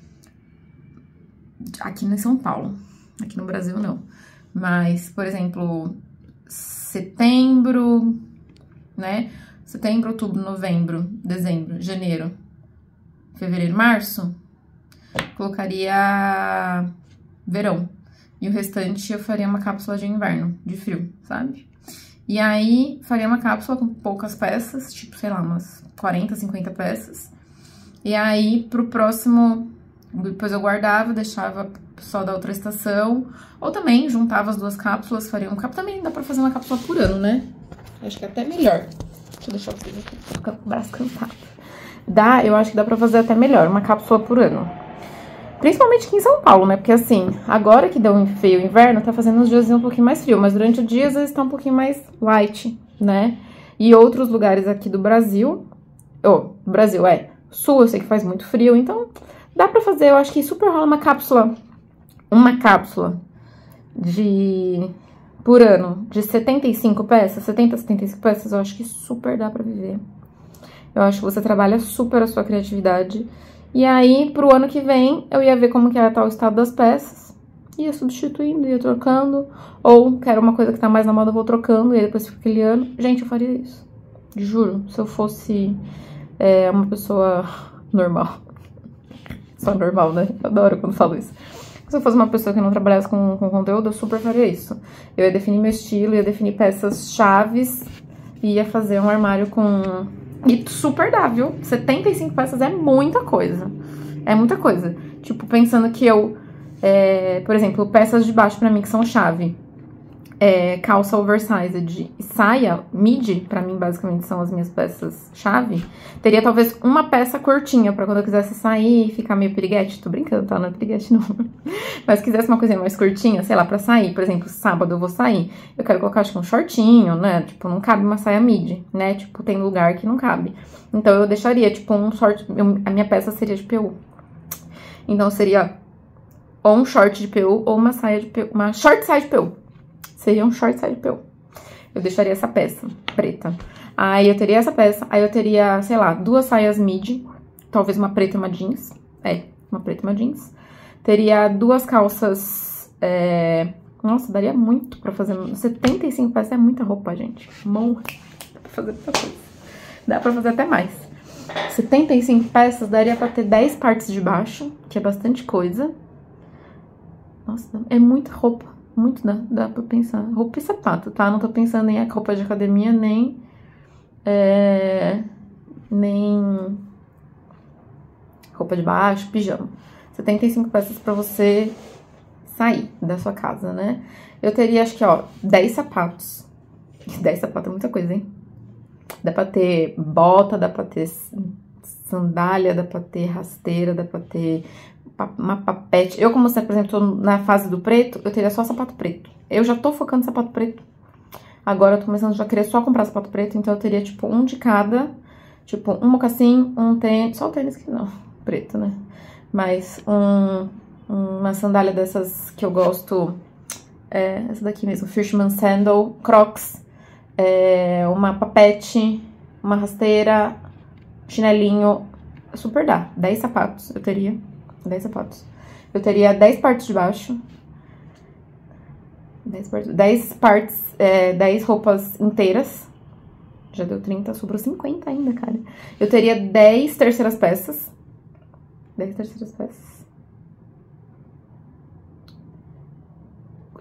aqui em São Paulo. Aqui no Brasil, não. Mas, por exemplo, setembro, né? Setembro, outubro, novembro, dezembro, janeiro, fevereiro, março, colocaria verão. E o restante eu faria uma cápsula de inverno, de frio, sabe? E aí, faria uma cápsula com poucas peças, tipo, sei lá, umas 40, 50 peças. E aí, pro próximo, depois eu guardava, deixava só da outra estação. Ou também, juntava as duas cápsulas, faria um cápsula. Também dá pra fazer uma cápsula por ano, né? Acho que é até melhor. Deixa eu deixar vocês aqui, tô ficando com o braço cansado. Eu acho que dá pra fazer até melhor, uma cápsula por ano. Principalmente aqui em São Paulo, né? Porque assim, agora que deu feio o inverno, tá fazendo uns dias um pouquinho mais frio. Mas durante o dia, às vezes, tá um pouquinho mais light, né? E outros lugares aqui do Brasil... Brasil, Sul, eu sei que faz muito frio. Então, dá pra fazer, eu acho que super rola uma cápsula por ano de 75 peças, 70, 75 peças, eu acho que super dá pra viver. Eu acho que você trabalha super a sua criatividade. E aí, pro ano que vem, eu ia ver como que tá o estado das peças. Ia substituindo, ia trocando. Ou, quero uma coisa que tá mais na moda, eu vou trocando. E aí depois fica aquele ano. Gente, eu faria isso. Juro. Se eu fosse uma pessoa normal. Só normal, né? Eu adoro quando falo isso. Se eu fosse uma pessoa que não trabalhasse com conteúdo, eu super faria isso. Eu ia definir meu estilo, ia definir peças chaves. E ia fazer um armário com... E super dá, viu? 75 peças é muita coisa. É muita coisa. Tipo, pensando que por exemplo, peças de baixo pra mim que são chave. Calça oversized e saia midi, pra mim, basicamente, são as minhas peças chave. Teria talvez uma peça curtinha pra quando eu quisesse sair e ficar meio piriguete. Tô brincando, tá? Não é piriguete, não. Mas se quisesse uma coisinha mais curtinha, sei lá, pra sair. Por exemplo, sábado eu vou sair. Eu quero colocar, acho que um shortinho, né? Tipo, não cabe uma saia midi, né? Tipo, tem lugar que não cabe. Então, eu deixaria, tipo, um short... A minha peça seria de PU. Então, seria ou um short de PU ou uma saia de PU. Uma short saia de PU. Seria um short side PU. Eu deixaria essa peça preta. Aí eu teria essa peça. Aí eu teria, sei lá, 2 saias midi. Talvez uma preta e uma jeans. Uma preta e uma jeans. Teria 2 calças... Nossa, daria muito pra fazer... 75 peças é muita roupa, gente. Morre. Dá pra fazer muita coisa. Dá pra fazer até mais. 75 peças daria pra ter 10 partes de baixo. Que é bastante coisa. Nossa, é muita roupa. Muito dá pra pensar. Roupa e sapato, tá? Não tô pensando em roupa de academia, nem roupa de baixo, pijama. 75 peças pra você sair da sua casa, né? Eu teria, acho que, 10 sapatos. 10 sapatos é muita coisa, hein? Dá pra ter bota, dá pra ter sandália, dá pra ter rasteira, dá pra ter... uma papete. Eu, como você, por exemplo, tô na fase do preto, eu teria só sapato preto. Eu já tô focando em sapato preto. Agora eu tô começando já a querer só comprar sapato preto, então eu teria, tipo, um de cada. Tipo, um mocassim, um tênis. Só o tênis que não, preto, né? Mas uma sandália dessas que eu gosto. Essa daqui mesmo, Fisherman Sandal, Crocs. Uma papete, uma rasteira, chinelinho. Super dá. 10 sapatos eu teria. 10 sapatos. Eu teria 10 partes de baixo. 10 partes, 10 roupas inteiras. Já deu 30, sobrou 50 ainda, cara. Eu teria 10 terceiras peças. 10 terceiras peças.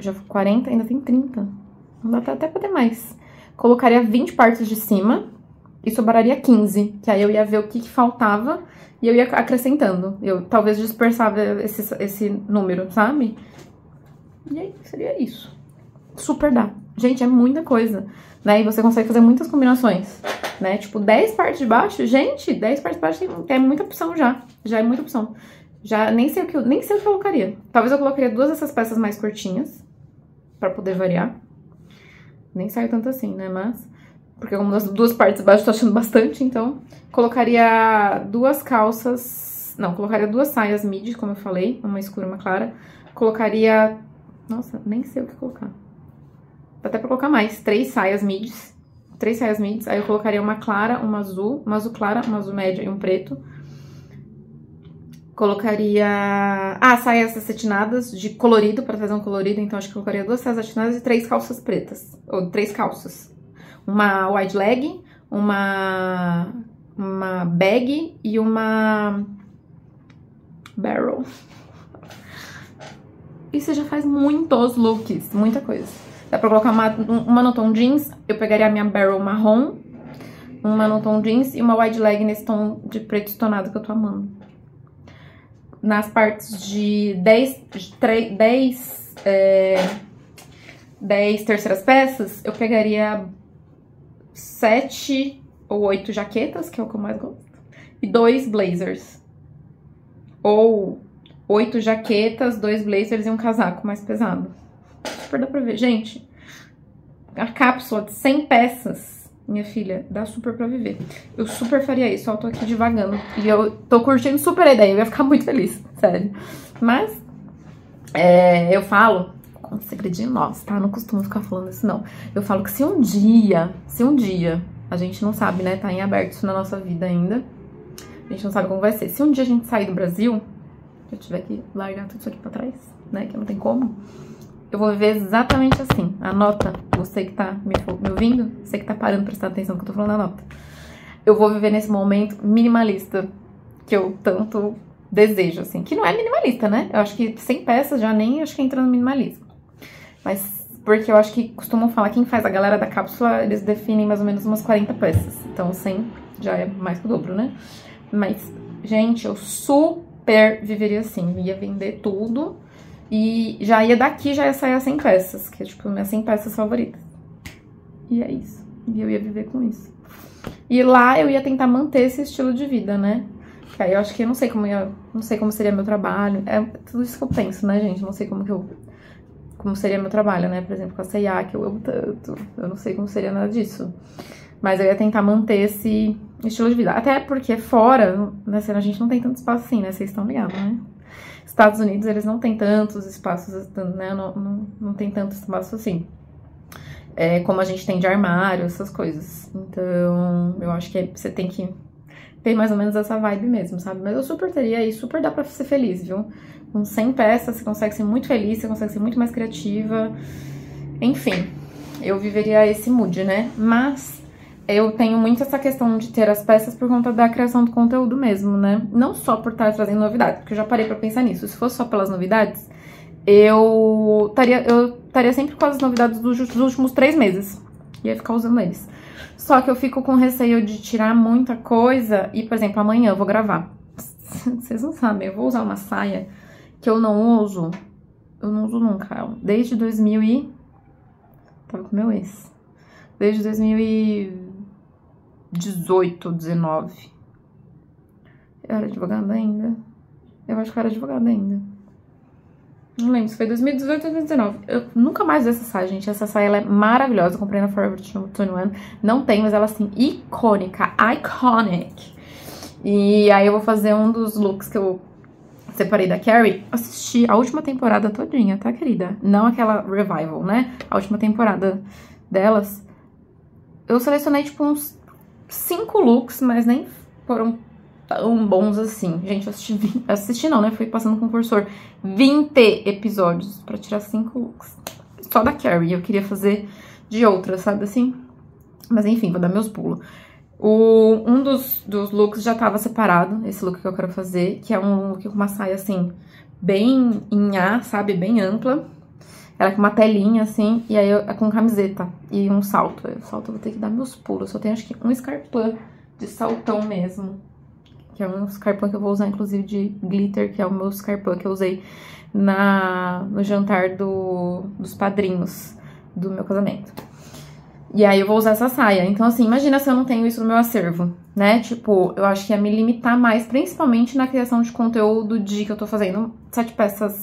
já 40, ainda tem 30. Não dá até pra ter mais. Colocaria 20 partes de cima e sobraria 15. Que aí eu ia ver o que faltava e eu ia acrescentando. Eu talvez dispersava esse número, sabe? E aí, seria isso. Super dá. Gente, é muita coisa, né? E você consegue fazer muitas combinações, né? Tipo, 10 partes de baixo, gente, 10 partes de baixo é muita opção já. Já é muita opção. Já nem sei o que eu colocaria. Talvez eu colocaria 2 dessas peças mais curtinhas, pra poder variar. Nem saiu tanto assim, né? Mas, porque como das 2 partes de baixo eu tô achando bastante, então colocaria 2 calças, não, colocaria 2 saias midi, como eu falei, uma escura e uma clara. Colocaria, nossa, nem sei o que colocar. Dá até pra colocar mais, 3 saias midis. 3 saias midis, aí eu colocaria uma clara, uma azul clara, uma azul média e um preto. Colocaria... saias acetinadas de colorido, pra fazer um colorido, então acho que colocaria 2 saias acetinadas e 3 calças pretas. Ou 3 calças. Uma wide leg, uma bag e uma barrel. E você já faz muitos looks, muita coisa. Dá pra colocar uma no tom jeans, eu pegaria a minha barrel marrom, uma no tom jeans e uma wide leg nesse tom de preto estonado que eu tô amando. Nas partes de 10 terceiras peças, eu pegaria 7 ou 8 jaquetas, que é o que eu mais gosto, e 2 blazers. Ou 8 jaquetas, 2 blazers e um casaco mais pesado. Super dá pra ver. Gente, a cápsula de 100 peças, minha filha, dá super pra viver. Eu super faria isso, ó, eu tô aqui divagando. E eu tô curtindo super a ideia, eu ia ficar muito feliz, sério. Mas, eu falo, com um segredinho nosso, tá? Eu não costumo ficar falando isso, não. Eu falo que se um dia, a gente não sabe, né, tá em aberto isso na nossa vida ainda. A gente não sabe como vai ser. Se um dia a gente sair do Brasil, eu tiver que largar tudo isso aqui pra trás, né, que não tem como, eu vou viver exatamente assim. Anota, você que tá me ouvindo, você que tá parando pra prestar atenção que eu tô falando, anota. Eu vou viver nesse momento minimalista que eu tanto desejo, assim. Que não é minimalista, né? Eu acho que 100 peças já nem acho que entra no minimalismo. Mas porque eu acho que costumam falar, quem faz a galera da cápsula, eles definem mais ou menos umas 40 peças. Então 100 já é mais que o dobro, né? Mas, gente, eu super viveria assim. Ia vender tudo. E já ia daqui, já ia sair as 100 peças, que é tipo minhas 100 peças favoritas. E é isso. E eu ia viver com isso. E lá eu ia tentar manter esse estilo de vida, né? Que aí eu acho que eu não sei como seria meu trabalho. É tudo isso que eu penso, né, gente? Eu não sei como seria meu trabalho, né? Por exemplo, com a C&A, que eu amo tanto. Eu não sei como seria nada disso. Mas eu ia tentar manter esse estilo de vida. Até porque fora, né, a gente não tem tanto espaço assim, né? Vocês estão ligados, né? Estados Unidos, eles não tem tantos espaços, né? Não tem tanto espaço assim. Como a gente tem de armário, essas coisas. Então, eu acho que você tem que ter mais ou menos essa vibe mesmo, sabe? Mas eu super teria e super dá pra ser feliz, viu? Com 100 peças, você consegue ser muito feliz, você consegue ser muito mais criativa. Enfim, eu viveria esse mood, né? Mas eu tenho muito essa questão de ter as peças por conta da criação do conteúdo mesmo, né? Não só por estar trazendo novidades, porque eu já parei pra pensar nisso. Se fosse só pelas novidades, eu estaria sempre com as novidades dos últimos 3 meses. Ia ficar usando eles. Só que eu fico com receio de tirar muita coisa e, por exemplo, amanhã eu vou gravar. Vocês não sabem, eu vou usar uma saia que eu não uso nunca. Desde 2000 e... Tava com meu ex. Desde 2018, 19. Eu era advogada ainda? Eu acho que eu era advogada ainda. Não lembro se foi 2018 ou 2019. Eu nunca mais vi essa saia, gente. Essa saia, ela é maravilhosa. Eu comprei na Forever 21. Não tem, mas ela, assim, icônica. Iconic. E aí eu vou fazer um dos looks que eu separei da Carrie. Assisti a última temporada todinha, tá, querida? Não aquela revival, né? A última temporada delas. Eu selecionei, tipo, uns 5 looks, mas nem foram tão bons assim. Gente, eu assisti não, né? Fui passando com o cursor 20 episódios pra tirar 5 looks. Só da Carrie. Eu queria fazer de outras, sabe assim? Mas enfim, vou dar meus pulos. Um dos looks já tava separado, esse look que eu quero fazer, que é um look com uma saia, assim, bem em A, sabe? Bem ampla. Ela é com uma telinha, assim, e aí é com camiseta e um salto. Aí o salto eu vou ter que dar meus pulos. Eu só tenho, acho que, um escarpão de saltão mesmo. Que é um escarpão que eu vou usar, inclusive, de glitter, que é o meu escarpão que eu usei no jantar dos padrinhos do meu casamento. E aí eu vou usar essa saia. Então, assim, imagina se eu não tenho isso no meu acervo, né? Tipo, eu acho que ia me limitar mais, principalmente na criação de conteúdo que eu tô fazendo 7 peças,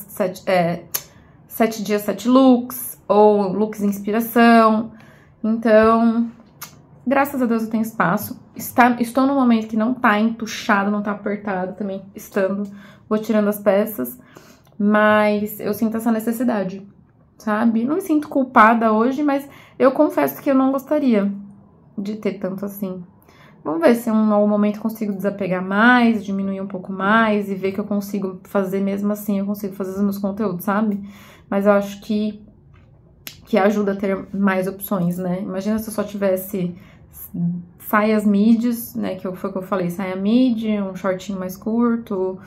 7 dias, 7 looks, ou looks de inspiração. Então, graças a Deus eu tenho espaço. Estou num momento que não tá entuchado, não tá apertado também, vou tirando as peças. Mas eu sinto essa necessidade, sabe? Não me sinto culpada hoje, mas eu confesso que eu não gostaria de ter tanto assim. Vamos ver se em algum momento eu consigo desapegar mais, diminuir um pouco mais e ver que eu consigo fazer mesmo assim, eu consigo fazer os meus conteúdos, sabe? Mas eu acho que ajuda a ter mais opções, né? Imagina se eu só tivesse saias mids, né? Foi o que eu falei, saia mid, um shortinho mais curto,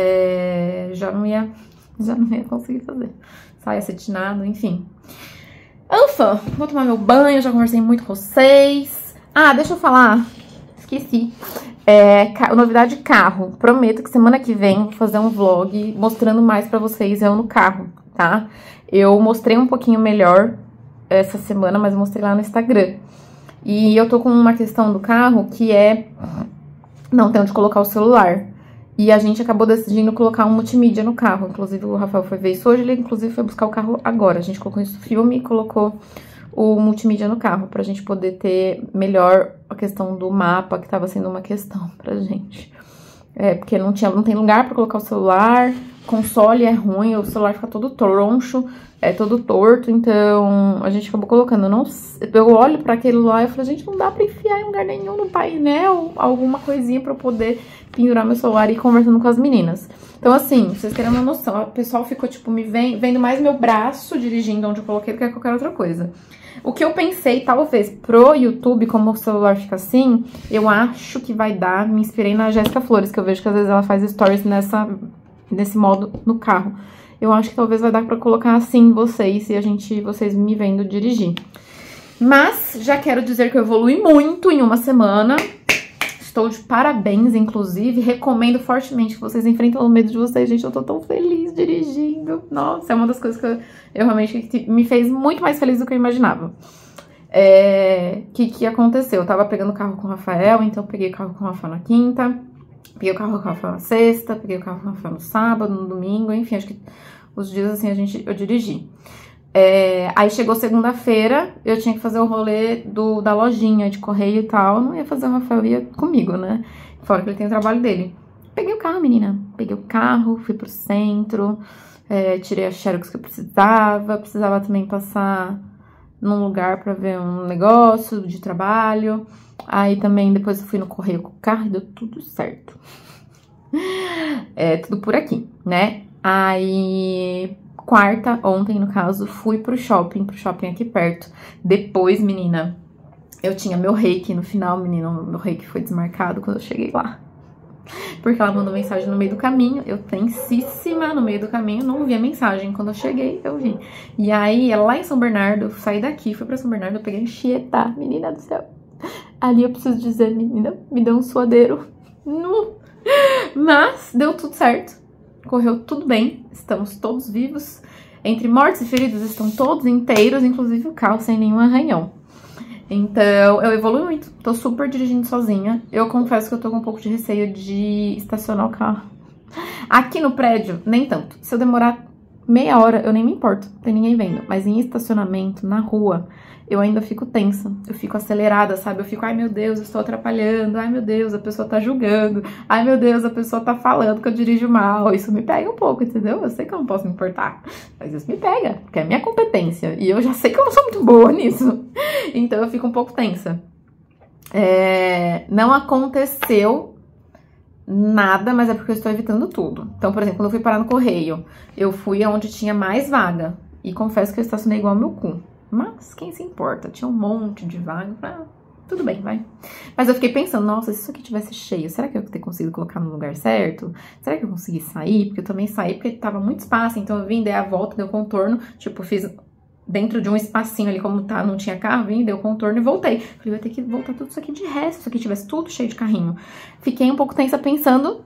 já não ia conseguir fazer. Saia cetinado, enfim. Ufa, vou tomar meu banho, já conversei muito com vocês. Ah, deixa eu falar, esqueci. Novidade de carro. Prometo que semana que vem vou fazer um vlog mostrando mais pra vocês eu no carro, tá? Eu mostrei um pouquinho melhor essa semana, mas mostrei lá no Instagram. E eu tô com uma questão do carro que não tem onde colocar o celular. E a gente acabou decidindo colocar um multimídia no carro. Inclusive, o Rafael foi ver isso hoje, ele inclusive foi buscar o carro agora. A gente colocou isso no filme e colocou o multimídia no carro, pra gente poder ter melhor a questão do mapa, que tava sendo uma questão pra gente. Porque não tem lugar pra colocar o celular, console é ruim, o celular fica todo troncho, todo torto, então a gente acabou colocando. Eu olho pra aquele lá e eu falo, gente, não dá pra enfiar em lugar nenhum no painel, alguma coisinha pra eu poder pendurar meu celular e ir conversando com as meninas. Então, assim, vocês terem uma noção, o pessoal ficou, tipo, vendo mais meu braço dirigindo onde eu coloquei do que qualquer outra coisa. O que eu pensei, talvez, pro YouTube, como o celular fica assim, eu acho que vai dar, me inspirei na Jéssica Flores, que eu vejo que às vezes ela faz stories nesse modo no carro. Eu acho que talvez vai dar pra colocar assim vocês, e vocês me vendo dirigir. Mas, já quero dizer que eu evolui muito em uma semana. Estou de parabéns, inclusive. Recomendo fortemente que vocês enfrentem o medo de vocês. Gente, eu tô tão feliz dirigindo. Nossa, é uma das coisas que eu realmente me fez muito mais feliz do que eu imaginava. Que aconteceu? Eu tava pegando o carro com o Rafael, então eu peguei o carro com o Rafael na quinta, peguei o carro com o Rafael na sexta, peguei o carro com o Rafael no sábado, no domingo, enfim, acho que os dias assim eu dirigi. Aí chegou segunda-feira, eu tinha que fazer o rolê da lojinha de correio e tal. Não ia fazer, o Rafael ia comigo, né? Fora que ele tem o trabalho dele. Peguei o carro, menina. Peguei o carro, fui pro centro, tirei as xerox que eu precisava também passar num lugar pra ver um negócio de trabalho. Aí também depois eu fui no correio com o carro e deu tudo certo. Tudo por aqui, né? Aí quarta, ontem no caso, fui pro shopping aqui perto. Depois, menina, eu tinha meu reiki no final, menina, meu reiki foi desmarcado quando eu cheguei lá. Porque ela mandou mensagem no meio do caminho, eu tensíssima no meio do caminho, não vi a mensagem. Quando eu cheguei, eu vi. E aí, lá em São Bernardo, eu saí daqui, fui pra São Bernardo, eu peguei Anchieta, menina do céu. Ali eu preciso dizer, menina, me deu um suadeiro. Mas deu tudo certo. Correu tudo bem, estamos todos vivos. Entre mortos e feridos estão todos inteiros, inclusive o carro sem nenhum arranhão. Então, eu evolui muito, tô super dirigindo sozinha. Eu confesso que eu tô com um pouco de receio de estacionar o carro. Aqui no prédio, nem tanto. Se eu demorar meia hora, eu nem me importo, não tem ninguém vendo. Mas em estacionamento, na rua, eu ainda fico tensa, eu fico acelerada, sabe? Eu fico, ai meu Deus, eu estou atrapalhando, ai meu Deus, a pessoa tá julgando, ai meu Deus, a pessoa tá falando que eu dirijo mal. Isso me pega um pouco, entendeu? Eu sei que eu não posso me importar, mas isso me pega, porque é minha competência, e eu já sei que eu não sou muito boa nisso. Então eu fico um pouco tensa. Não aconteceu nada, mas é porque eu estou evitando tudo. Então, por exemplo, quando eu fui parar no correio, eu fui aonde tinha mais vaga, e confesso que eu estacionei igual ao meu cu. Mas quem se importa? Tinha um monte de vaga. tudo bem, vai. Mas eu fiquei pensando, nossa, se isso aqui tivesse cheio, será que eu ter conseguido colocar no lugar certo? Será que eu consegui sair? Porque eu também saí porque tava muito espaço, então eu vim, dei a volta, dei o contorno, tipo, fiz dentro de um espacinho ali, como tá, não tinha carro, vim, dei o contorno e voltei. Falei, vai ter que voltar tudo isso aqui de resto, se isso aqui tivesse tudo cheio de carrinho. Fiquei um pouco tensa pensando,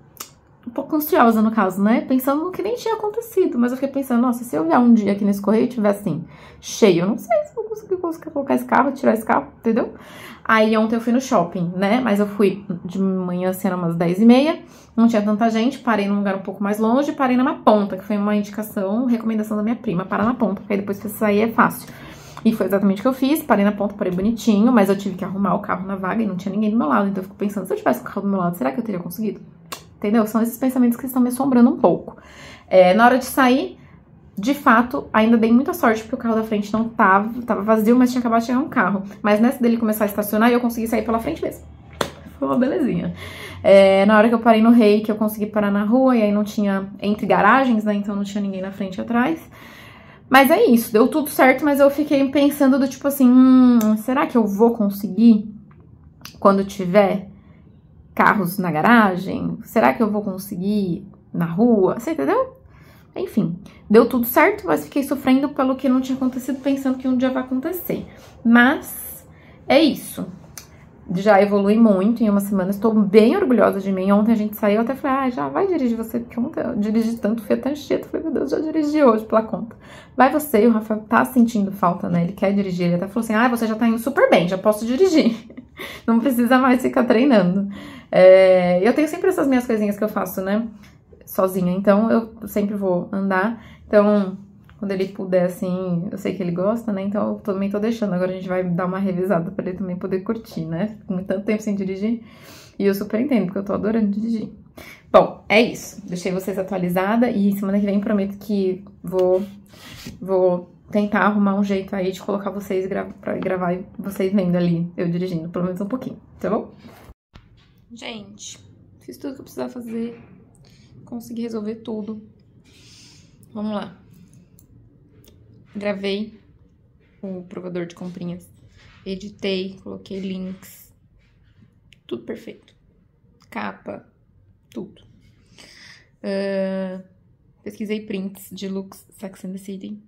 um pouco ansiosa no caso, né? Pensando no que nem tinha acontecido, mas eu fiquei pensando, nossa, se eu vier um dia aqui nesse correio e tiver assim, cheio, eu não sei se eu vou conseguir colocar esse carro, tirar esse carro, entendeu? Aí ontem eu fui no shopping, né? Mas eu fui de manhã, assim, eram umas 10h30, não tinha tanta gente, parei num lugar um pouco mais longe, parei numa ponta, que foi uma indicação, recomendação da minha prima, parar na ponta, porque aí depois pra sair é fácil. E foi exatamente o que eu fiz, parei na ponta, parei bonitinho, mas eu tive que arrumar o carro na vaga e não tinha ninguém do meu lado, então eu fico pensando, se eu tivesse o carro do meu lado, será que eu teria conseguido? Entendeu? São esses pensamentos que estão me assombrando um pouco. Na hora de sair, de fato, ainda dei muita sorte, porque o carro da frente não tava vazio, mas tinha acabado de chegar um carro. Mas nessa dele começar a estacionar, eu consegui sair pela frente mesmo. Foi uma belezinha. Na hora que eu parei no Rei, que eu consegui parar na rua, e aí não tinha, entre garagens, né, então não tinha ninguém na frente e atrás. Mas é isso, deu tudo certo, mas eu fiquei pensando do tipo assim, será que eu vou conseguir quando tiver carros na garagem? Será que eu vou conseguir na rua? Você entendeu? Enfim, deu tudo certo, mas fiquei sofrendo pelo que não tinha acontecido, pensando que um dia vai acontecer. Mas é isso. Já evolui muito em uma semana, estou bem orgulhosa de mim. Ontem a gente saiu, eu até falei, já vai dirigir você, porque ontem eu dirigi tanto, fui até Anchieta. Falei, meu Deus, já dirigi hoje pela conta. Vai você, e o Rafael tá sentindo falta, né? Ele quer dirigir, ele até falou assim, você já tá indo super bem, já posso dirigir. Não precisa mais ficar treinando. Eu tenho sempre essas minhas coisinhas que eu faço, né? Sozinha, então eu sempre vou andar. Então, quando ele puder, assim, eu sei que ele gosta, né? Então eu também tô deixando. Agora a gente vai dar uma revisada pra ele também poder curtir, né? Com tanto tempo sem dirigir. E eu super entendo, porque eu tô adorando dirigir. Bom, é isso. Deixei vocês atualizada e semana que vem prometo que vou tentar arrumar um jeito aí de colocar vocês pra gravar e vocês vendo ali eu dirigindo, pelo menos um pouquinho, tá bom? Gente, fiz tudo que eu precisava fazer. Consegui resolver tudo. Vamos lá. Gravei o provador de comprinhas. Editei, coloquei links. Tudo perfeito. Capa, tudo. Pesquisei prints de looks Sex and the City.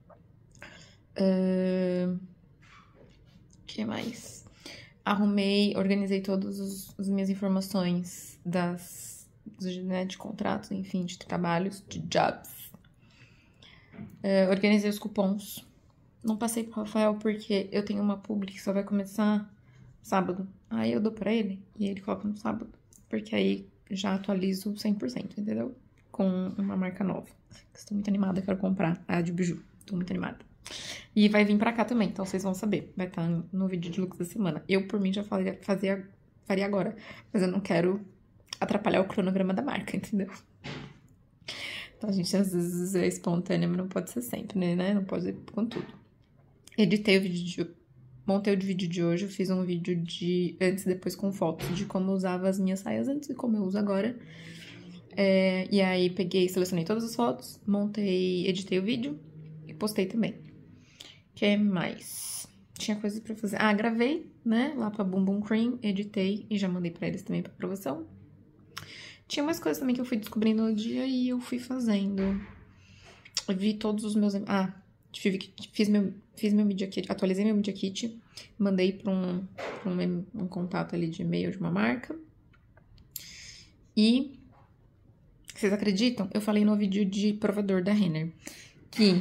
Que mais? Arrumei, organizei todas as minhas informações de contratos, enfim, de trabalhos, de jobs. Organizei os cupons. Não passei pro Rafael porque eu tenho uma publi que só vai começar sábado. Aí eu dou pra ele e ele coloca no sábado. Porque aí já atualizo 100%, entendeu? Com uma marca nova. Estou muito animada, quero comprar a de biju. Tô muito animada. E vai vir pra cá também, então vocês vão saber. Vai estar no vídeo de looks da semana. Eu, por mim, já faria agora. Mas eu não quero atrapalhar o cronograma da marca, entendeu? Então a gente às vezes é espontânea, mas não pode ser sempre, né? Não pode ser com tudo. Editei o vídeo montei o vídeo de hoje, eu fiz um vídeo de antes e depois com fotos de como eu usava as minhas saias antes e como eu uso agora. E aí peguei, selecionei todas as fotos, montei, editei o vídeo e postei também. O que mais? Tinha coisas pra fazer. Gravei, né? Lá pra Boom Boom Cream, editei e já mandei pra eles também pra aprovação. Tinha mais coisas também que eu fui descobrindo no dia e eu fui fazendo. Eu vi todos os meus... fiz meu Media Kit, atualizei meu Media Kit, mandei pra um contato ali de e-mail de uma marca. E... vocês acreditam? Eu falei no vídeo de provador da Renner que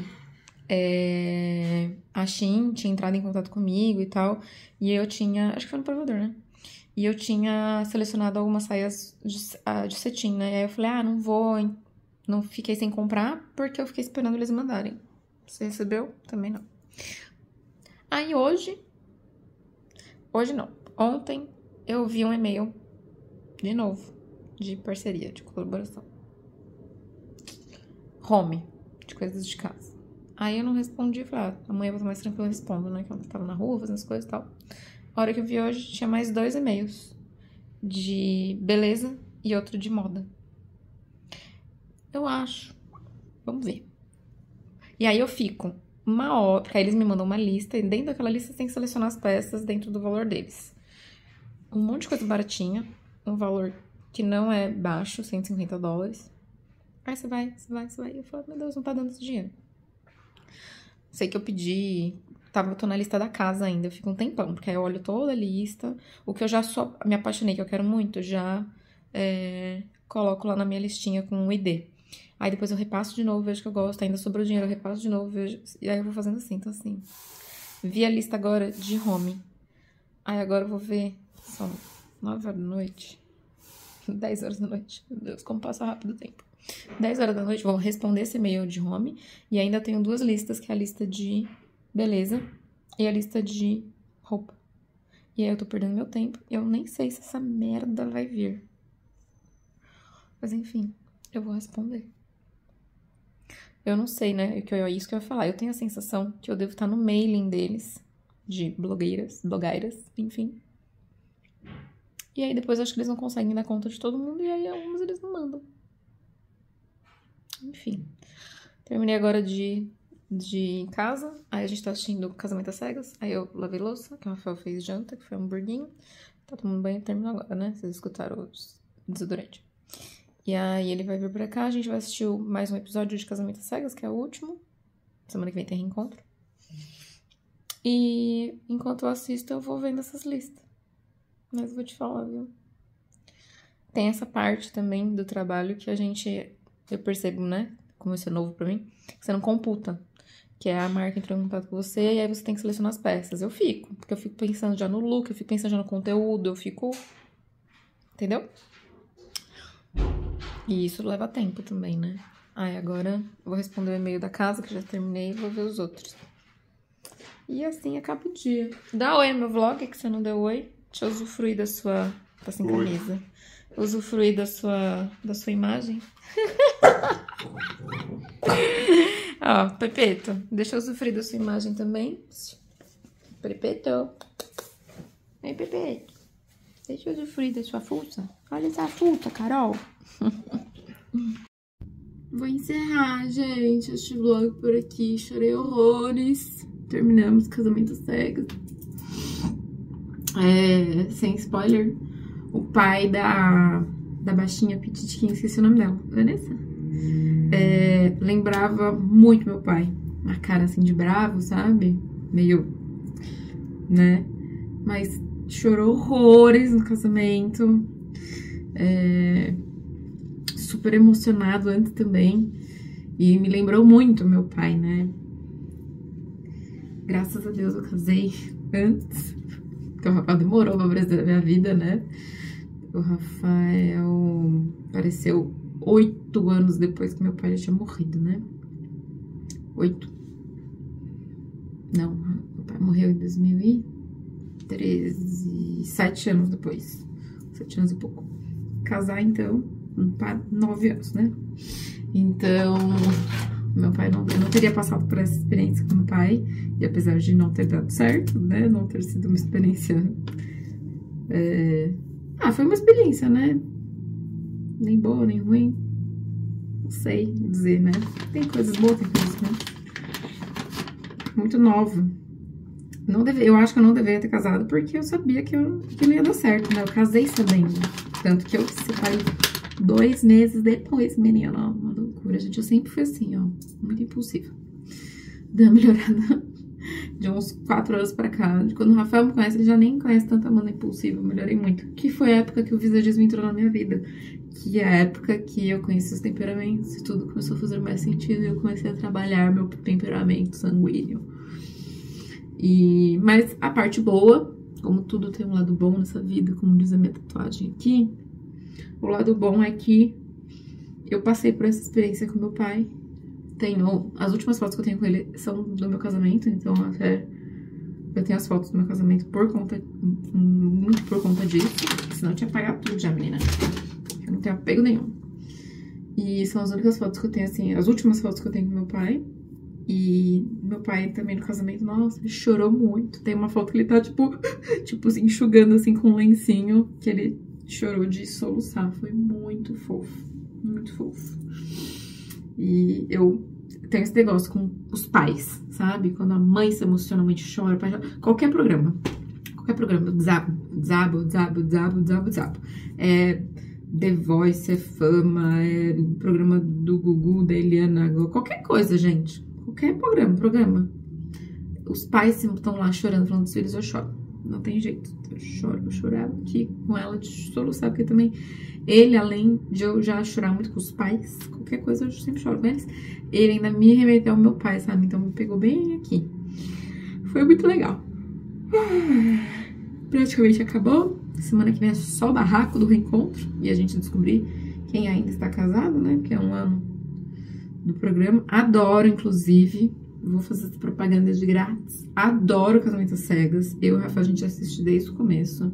a Shein tinha entrado em contato comigo e tal, e eu tinha... acho que foi no provador, né? E eu tinha selecionado algumas saias de cetim, né? E aí eu falei, não vou... não fiquei sem comprar, porque eu fiquei esperando eles mandarem. Você recebeu? Também não. Aí hoje não. Ontem eu vi um e-mail, de novo, de parceria, de colaboração. Home, de coisas de casa. Aí eu não respondi, falei, amanhã eu vou estar mais tranquila, eu respondo, né? Que eu tava na rua fazendo as coisas e tal. A hora que eu vi hoje, tinha mais 2 e-mails. De beleza e outro de moda. Eu acho. Vamos ver. E aí eu fico, uma hora, porque aí eles me mandam uma lista, e dentro daquela lista você tem que selecionar as peças dentro do valor deles. Um monte de coisa baratinha, um valor que não é baixo, $150. Aí você vai. E eu falo, meu Deus, não tá dando esse dinheiro. Sei que eu pedi, tô na lista da casa ainda, eu fico um tempão, porque aí eu olho toda a lista, o que eu já só me apaixonei, que eu quero muito, já coloco lá na minha listinha com o ID. Aí depois eu repasso de novo, vejo que eu gosto, ainda sobrou dinheiro, eu repasso de novo, vejo, e aí eu vou fazendo assim, então assim. Vi a lista agora de home. Aí agora eu vou ver, são 9 horas da noite, 10 horas da noite, meu Deus, como passa rápido o tempo. 10 horas da noite, vou responder esse e-mail de home, e ainda tenho 2 listas, que é a lista de beleza e a lista de roupa. E aí eu tô perdendo meu tempo, e eu nem sei se essa merda vai vir. Mas enfim, eu vou responder. Eu não sei, né? É isso que eu ia falar. Eu tenho a sensação que eu devo estar no mailing deles, de blogueiras, enfim. E aí depois acho que eles não conseguem dar conta de todo mundo, e aí alguns eles não mandam. Enfim. Terminei agora de ir em casa. Aí a gente tá assistindo Casamento às Cegas. Aí eu lavei louça, que o Rafael fez janta, que foi um hamburguinho. Tá tomando banho e terminou agora, né? Vocês escutaram o desodorante. E aí ele vai vir pra cá, a gente vai assistir mais um episódio de Casamento às Cegas, que é o último. Semana que vem tem reencontro. E enquanto eu assisto, eu vou vendo essas listas. Mas eu vou te falar, viu? Tem essa parte também do trabalho que eu percebo, né? Como isso é novo pra mim, que você não computa. Que é a marca entrando em contato com você e aí você tem que selecionar as peças. Eu fico, porque eu fico pensando já no look, eu fico pensando já no conteúdo, eu fico... Entendeu? E isso leva tempo também, né? Aí agora eu vou responder o e-mail da casa, que já terminei, e vou ver os outros. E assim acaba o dia. Dá oi no meu vlog, que você não deu oi. Deixa eu usufruir da sua... Tá sem camisa. Usufruir da sua imagem. Ó, Pepeto, deixa eu usufruir da sua imagem também. Pepeto. Ei, Pepeto. Deixa eu usufruir da sua fuça. Olha essa fuça, Carol. Vou encerrar, gente, este vlog por aqui. Chorei horrores. Terminamos Casamento às Cegas. Sem spoiler, o pai da baixinha petitiquinha, esqueci o nome dela, Vanessa, lembrava muito meu pai. Uma cara assim de bravo, sabe? Meio, né? Mas chorou horrores no casamento. Super emocionado antes também. E me lembrou muito meu pai, né? Graças a Deus eu casei antes. Porque o Rafael demorou pra aparecer na minha vida, né? O Rafael apareceu 8 anos depois que meu pai já tinha morrido, né? 8. Não, meu pai morreu em 2013, 7 anos depois. 7 anos e pouco. Casar, então, 9 anos, né? Então, meu pai eu não teria passado por essa experiência com meu pai. E apesar de não ter dado certo, né? Não ter sido uma experiência... foi uma experiência, né? Nem boa, nem ruim. Não sei dizer, né? Tem coisas boas, tem coisas ruins. Muito nova. Eu acho que eu não deveria ter casado porque eu sabia que não ia dar certo, né? Eu casei sabendo. Tanto que eu separei 2 meses depois, menina. Ó, uma loucura, gente. Eu sempre fui assim, ó. Muito impulsiva. Deu uma melhorada de uns 4 anos pra cá. Quando o Rafael me conhece, ele já nem conhece tanta Amanda impulsiva. Eu melhorei muito. Que foi a época que o visagismo entrou na minha vida. Que é a época que eu conheci os temperamentos e tudo começou a fazer mais sentido. E eu comecei a trabalhar meu temperamento sanguíneo. Mas a parte boa, como tudo tem um lado bom nessa vida, como diz a minha tatuagem aqui, o lado bom é que eu passei por essa experiência com meu pai. As últimas fotos que eu tenho com ele são do meu casamento, então até eu tenho as fotos do meu casamento muito por conta disso, senão eu tinha apagado tudo já, menina. Eu não tenho apego nenhum. E são as únicas fotos que eu tenho, assim, as últimas fotos que eu tenho com meu pai. E meu pai também no casamento, nossa, ele chorou muito. Tem uma foto que ele tá, tipo assim, enxugando assim com um lencinho, que ele chorou de soluçar. Foi muito fofo, muito fofo. E eu tenho esse negócio com os pais, sabe? Quando a mãe se emociona, a mãe chora, o pai chora. Qualquer programa, eu desabo. É The Voice, é Fama, é programa do Gugu, da Eliana, qualquer coisa, gente. Qualquer programa. Os pais estão lá chorando, falando dos filhos, eu choro. Não tem jeito, eu chorava aqui com ela de soluçar, porque também ele, além de eu já chorar muito com os pais, qualquer coisa eu sempre choro com eles, ele ainda me remeteu ao meu pai, sabe? Então me pegou bem aqui. Foi muito legal. Praticamente acabou. Semana que vem é só o barraco do reencontro e a gente descobrir quem ainda está casado, né? Porque é um ano do programa. Adoro, inclusive. Vou fazer essa propaganda de grátis. Adoro Casamento às Cegas. Eu e o Rafa, a gente assiste desde o começo.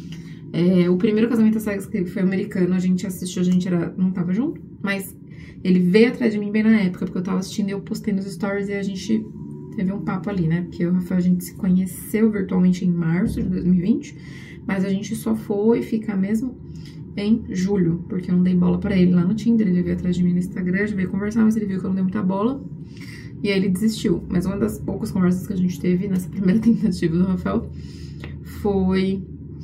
O primeiro Casamento às Cegas, que foi americano, a gente assistiu, não tava junto, mas ele veio atrás de mim bem na época, porque eu tava assistindo e eu postei nos stories e a gente teve um papo ali, né? Porque eu e o Rafa, a gente se conheceu virtualmente em março de 2020, mas a gente só foi ficar mesmo em julho, porque eu não dei bola pra ele lá no Tinder. Ele veio atrás de mim no Instagram, a gente veio conversar, mas ele viu que eu não dei muita bola. E aí ele desistiu. Mas uma das poucas conversas que a gente teve nessa primeira tentativa do Rafael foi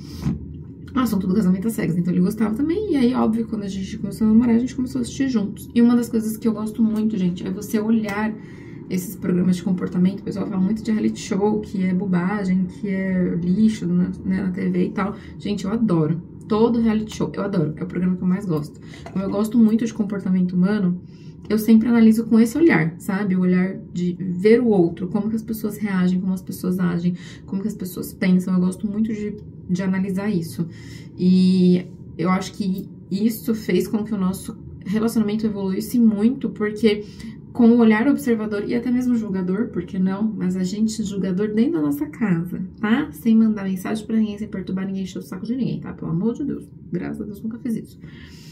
o assunto do Casamento às Cegas. Então ele gostava também. E aí, óbvio, quando a gente começou a namorar, a gente começou a assistir juntos. E uma das coisas que eu gosto muito, gente, é você olhar esses programas de comportamento. O pessoal fala muito de reality show, que é bobagem, que é lixo, né, na TV e tal. Gente, eu adoro. Todo reality show, eu adoro. É o programa que eu mais gosto. Como eu gosto muito de comportamento humano, eu sempre analiso com esse olhar, sabe? O olhar de ver o outro, como que as pessoas reagem, como as pessoas agem, como que as pessoas pensam. Eu gosto muito de analisar isso. E eu acho que isso fez com que o nosso relacionamento evoluísse muito, porque com o olhar observador e até mesmo julgador, por que não? Mas a gente julgador dentro da nossa casa, tá? Sem mandar mensagem pra ninguém, sem perturbar ninguém, encher o saco de ninguém, tá? Pelo amor de Deus. Graças a Deus, nunca fiz isso.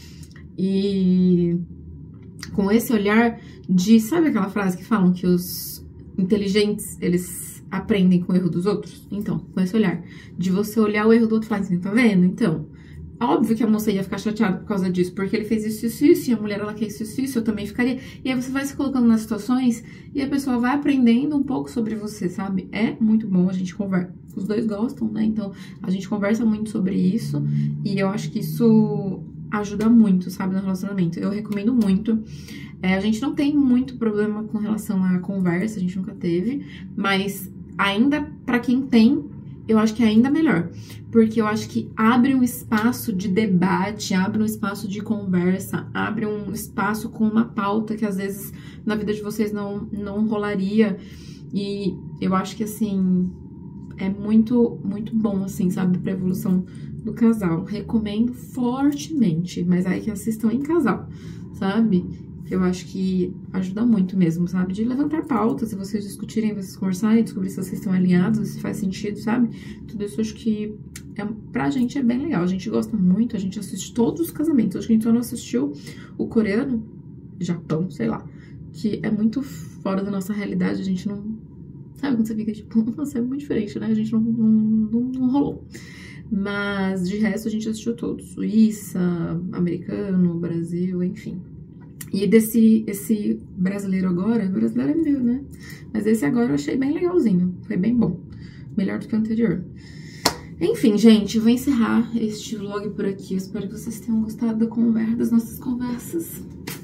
E com esse olhar de... Sabe aquela frase que falam que os inteligentes, eles aprendem com o erro dos outros? Então, com esse olhar de você olhar o erro do outro e falar assim, tá vendo? Então, óbvio que a moça ia ficar chateada por causa disso, porque ele fez isso, e a mulher, ela quer isso, eu também ficaria. E aí você vai se colocando nas situações e a pessoa vai aprendendo um pouco sobre você, sabe? É muito bom, a gente conversa. Os dois gostam, né? Então, a gente conversa muito sobre isso e eu acho que isso ajuda muito, sabe, no relacionamento. Eu recomendo muito. A gente não tem muito problema com relação à conversa, a gente nunca teve, mas ainda pra quem tem, eu acho que é ainda melhor, porque eu acho que abre um espaço de debate, abre um espaço de conversa, abre um espaço com uma pauta que às vezes na vida de vocês não rolaria, e eu acho que assim, é muito, muito bom, assim, sabe, pra evolução do casal. Recomendo fortemente, mas aí que assistam em casal, sabe? Eu acho que ajuda muito mesmo, sabe? De levantar pautas, se vocês discutirem, vocês conversarem, descobrir se vocês estão alinhados, se faz sentido, sabe? Tudo isso eu acho que pra gente é bem legal. A gente gosta muito, a gente assiste todos os casamentos. Acho que a gente só não assistiu o coreano, Japão, sei lá, que é muito fora da nossa realidade, a gente não... Sabe quando você fica tipo, nossa, é muito diferente, né? A gente não rolou. Mas, de resto, a gente assistiu todos. Suíça, americano, Brasil, enfim. E esse brasileiro agora, brasileiro é meu, né? Mas esse agora eu achei bem legalzinho. Foi bem bom. Melhor do que o anterior. Enfim, gente, eu vou encerrar este vlog por aqui. Eu espero que vocês tenham gostado das nossas conversas.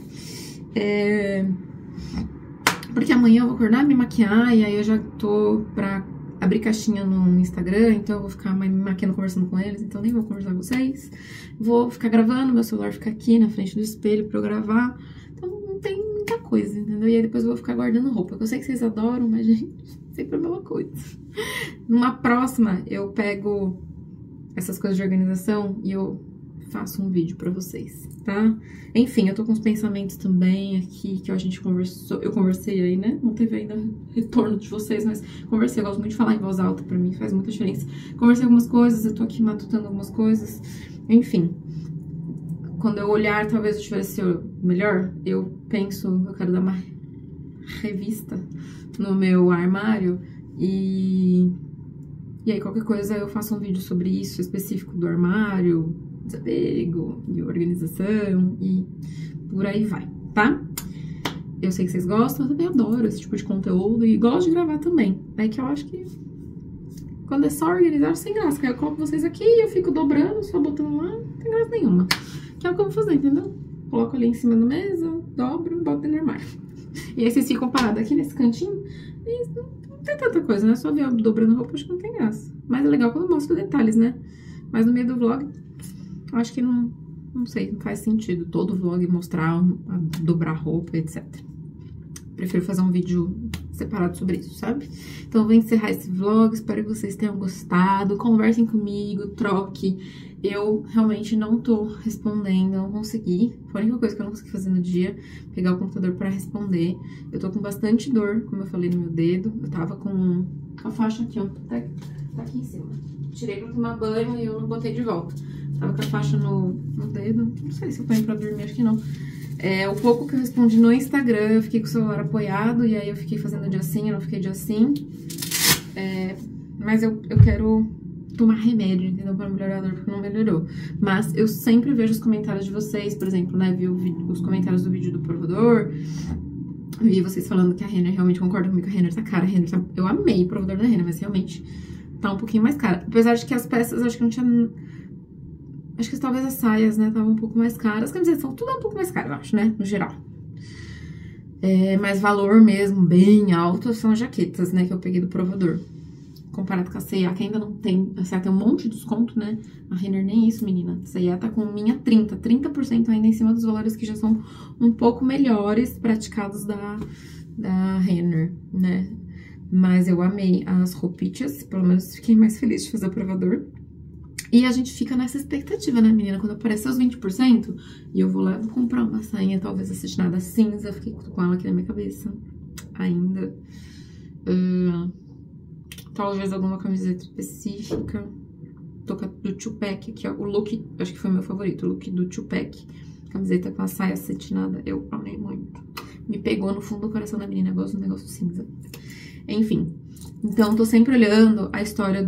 Porque amanhã eu vou acordar, me maquiar, e aí eu já tô pra abrir caixinha no Instagram, então eu vou ficar me maquiando, conversando com eles, então nem vou conversar com vocês. Vou ficar gravando, meu celular fica aqui na frente do espelho pra eu gravar. Então não tem muita coisa, entendeu? E aí depois eu vou ficar guardando roupa, que eu sei que vocês adoram, mas, gente, sempre é a mesma coisa. Numa próxima, eu pego essas coisas de organização e eu faço um vídeo pra vocês, tá? Enfim, eu tô com uns pensamentos também aqui, que a gente conversou, eu conversei aí, né? Não teve ainda retorno de vocês, mas conversei, eu gosto muito de falar em voz alta, pra mim faz muita diferença. Conversei algumas coisas, eu tô aqui matutando algumas coisas, enfim. Quando eu olhar, talvez eu tivesse melhor, eu quero dar uma revista no meu armário e aí qualquer coisa eu faço um vídeo sobre isso, específico do armário, desapego e organização e por aí vai, tá? eu sei que vocês gostam, eu também adoro esse tipo de conteúdo e gosto de gravar também. É que eu acho que quando é só organizar, sem graça. Que eu coloco vocês aqui e eu fico dobrando, só botando lá, não tem graça nenhuma. Que é o que eu vou fazer, entendeu? Coloco ali em cima da mesa, dobro, boto dentro do armário. E aí vocês ficam parados aqui nesse cantinho e não tem tanta coisa, né? Só ver eu dobrando roupa, acho que não tem graça. Mas é legal quando eu mostro detalhes, né? Mas no meio do vlog, eu acho que não sei, não faz sentido todo vlog mostrar, dobrar roupa, etc. Prefiro fazer um vídeo separado sobre isso, sabe? Então eu vou encerrar esse vlog, espero que vocês tenham gostado, conversem comigo, troque. Eu realmente não tô respondendo, não consegui. Foi a única coisa que eu não consegui fazer no dia, pegar o computador pra responder. Eu tô com bastante dor, como eu falei, no meu dedo. Eu tava com a faixa aqui, ó, tá aqui em cima. Tirei pra tomar banho e eu não botei de volta. Tava com a faixa no dedo, não sei se eu ponho pra dormir, acho que não. O pouco que eu respondi no Instagram, eu fiquei com o celular apoiado, e aí eu fiquei fazendo dia sim, eu não fiquei dia sim. Mas eu quero tomar remédio, entendeu? Pra melhorar a dor, porque não melhorou. Mas eu sempre vejo os comentários de vocês, por exemplo, né? Vi os comentários do vídeo do provador, vi vocês falando que a Renner realmente concorda comigo, que a Renner tá cara, eu amei o provador da Renner, mas realmente tá um pouquinho mais cara. Apesar de que as peças, acho que não tinha... Acho que talvez as saias, né, estavam um pouco mais caras. As camisetas são tudo um pouco mais caro, eu acho, né, no geral. Mas valor mesmo, bem alto, são as jaquetas, né, que eu peguei do provador. Comparado com a C&A, que ainda não tem... A C&A tem um monte de desconto, né? A Renner nem isso, menina. A C&A tá com minha 30% ainda em cima dos valores que já são um pouco melhores praticados da Renner, né? Mas eu amei as roupitas, pelo menos fiquei mais feliz de fazer o provador. E a gente fica nessa expectativa, né, menina? Quando aparecer os 20%, e eu vou lá vou comprar uma sainha, talvez acetinada cinza. Fiquei com ela aqui na minha cabeça ainda. Talvez alguma camiseta específica. Toca do Tupac aqui, ó. O look, acho que foi meu favorito, o look do Tupac. Camiseta com a saia acetinada, eu amei muito. Me pegou no fundo do coração da menina, eu gosto do negócio cinza. Enfim, então tô sempre olhando a história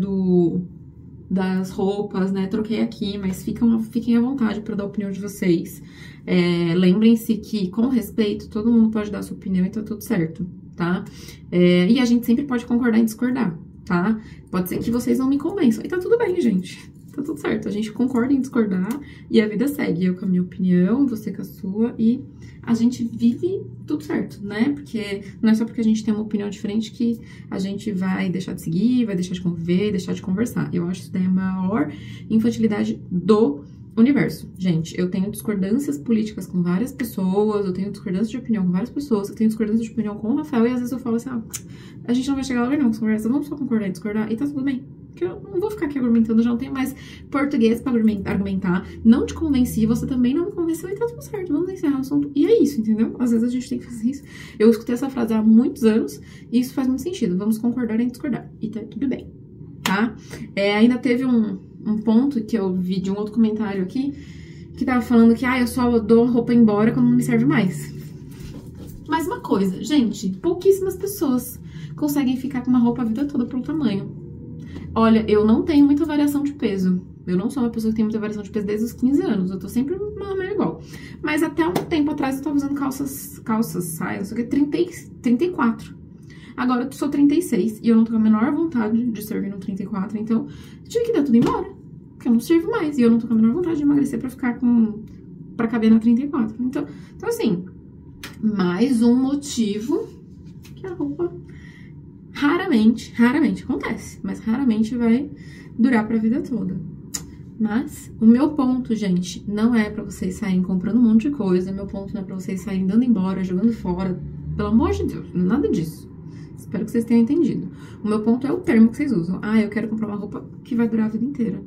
das roupas, né? Troquei aqui, mas fiquem à vontade para dar a opinião de vocês. Lembrem-se que, com respeito, todo mundo pode dar a sua opinião e tá tudo certo, tá? E a gente sempre pode concordar e discordar, tá? Pode ser que vocês não me convençam. E tá tudo bem, gente. Tá tudo certo. A gente concorda em discordar e a vida segue. Eu com a minha opinião, você com a sua, e a gente vive tudo certo, né? Porque não é só porque a gente tem uma opinião diferente que a gente vai deixar de seguir, vai deixar de conviver, deixar de conversar. Eu acho isso daí a maior infantilidade do universo. Gente, eu tenho discordâncias políticas com várias pessoas, eu tenho discordância de opinião com várias pessoas, eu tenho discordância de opinião com o Rafael, e às vezes eu falo assim, a gente não vai chegar lá não com essa conversa, vamos só concordar e discordar, e tá tudo bem. Porque eu não vou ficar aqui argumentando, eu já não tenho mais português pra argumentar, não te convenci, você também não me convenceu, e tá tudo certo, vamos encerrar o assunto. E é isso, entendeu? Às vezes a gente tem que fazer isso. Eu escutei essa frase há muitos anos, e isso faz muito sentido, vamos concordar em discordar, e tá tudo bem, tá? Ainda teve um ponto que eu vi de um outro comentário aqui, que tava falando que, eu só dou a roupa embora quando não me serve mais. Mas uma coisa, gente, pouquíssimas pessoas conseguem ficar com uma roupa a vida toda pelo tamanho. Olha, eu não tenho muita variação de peso. Eu não sou uma pessoa que tem muita variação de peso desde os 15 anos. Eu tô sempre mais ou menos igual. Mas até um tempo atrás eu tava usando calças, saias, não sei o que, 34. Agora eu sou 36 e eu não tô com a menor vontade de servir no 34. Então, eu tive que dar tudo embora. Porque eu não sirvo mais. E eu não tô com a menor vontade de emagrecer pra caber na 34. Então assim, mais um motivo que a roupa raramente acontece, mas raramente vai durar pra vida toda. Mas o meu ponto, gente, não é pra vocês saírem comprando um monte de coisa, meu ponto não é pra vocês saírem dando embora, jogando fora, pelo amor de Deus, nada disso. Espero que vocês tenham entendido. O meu ponto é o termo que vocês usam. Eu quero comprar uma roupa que vai durar a vida inteira.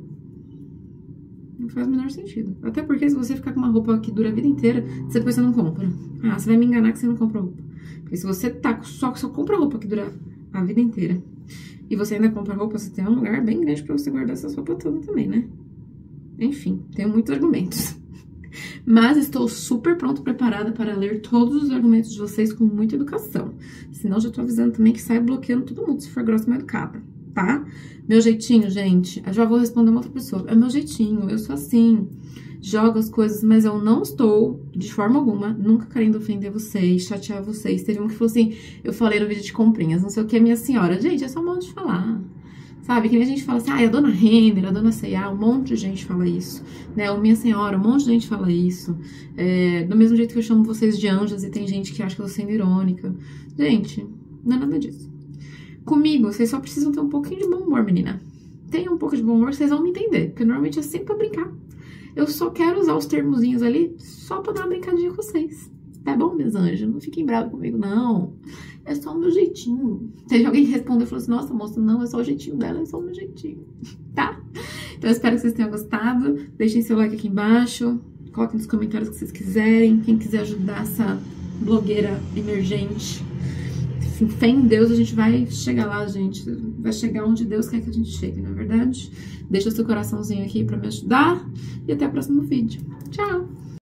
Não faz o menor sentido. Até porque se você ficar com uma roupa que dura a vida inteira, depois você não compra. Você vai me enganar que você não compra roupa. Porque se você só compra roupa que dura a vida inteira, e você ainda compra roupa, você tem um lugar bem grande pra você guardar essa roupa toda também, né? Enfim, tenho muitos argumentos. Mas estou super pronta, preparada para ler todos os argumentos de vocês com muita educação. Senão já tô avisando também que sai bloqueando todo mundo se for grossa e mal educada. tá? Meu jeitinho, gente, eu já vou responder uma outra pessoa. É meu jeitinho, eu sou assim. Jogo as coisas, mas eu não estou, de forma alguma, nunca querendo ofender vocês, chatear vocês. Teve um que falou assim, eu falei no vídeo de comprinhas, não sei o que, minha senhora. Gente, é só um modo de falar. Sabe, que nem a gente fala assim, a dona Renner, a dona C&A, um monte de gente fala isso, né, o minha senhora, um monte de gente fala isso, do mesmo jeito que eu chamo vocês de anjas e tem gente que acha que eu tô sendo irônica. Gente, não é nada disso. Comigo, vocês só precisam ter um pouquinho de bom humor, menina. Tenham um pouco de bom humor, vocês vão me entender, porque normalmente é sempre pra brincar. Eu só quero usar os termozinhos ali só pra dar uma brincadinha com vocês. Tá bom, meus anjos? Não fiquem bravos comigo, não. É só o meu jeitinho. Teve alguém que respondeu e falou assim, nossa, moça, não, é só o jeitinho dela, é só o meu jeitinho. Tá? Então, eu espero que vocês tenham gostado. Deixem seu like aqui embaixo. Coloquem nos comentários o que vocês quiserem. Quem quiser ajudar essa blogueira emergente. Enfim, fé em Deus, a gente vai chegar lá, gente. Vai chegar onde Deus quer que a gente chegue, não é verdade? Deixa o seu coraçãozinho aqui pra me ajudar. E até o próximo vídeo. Tchau!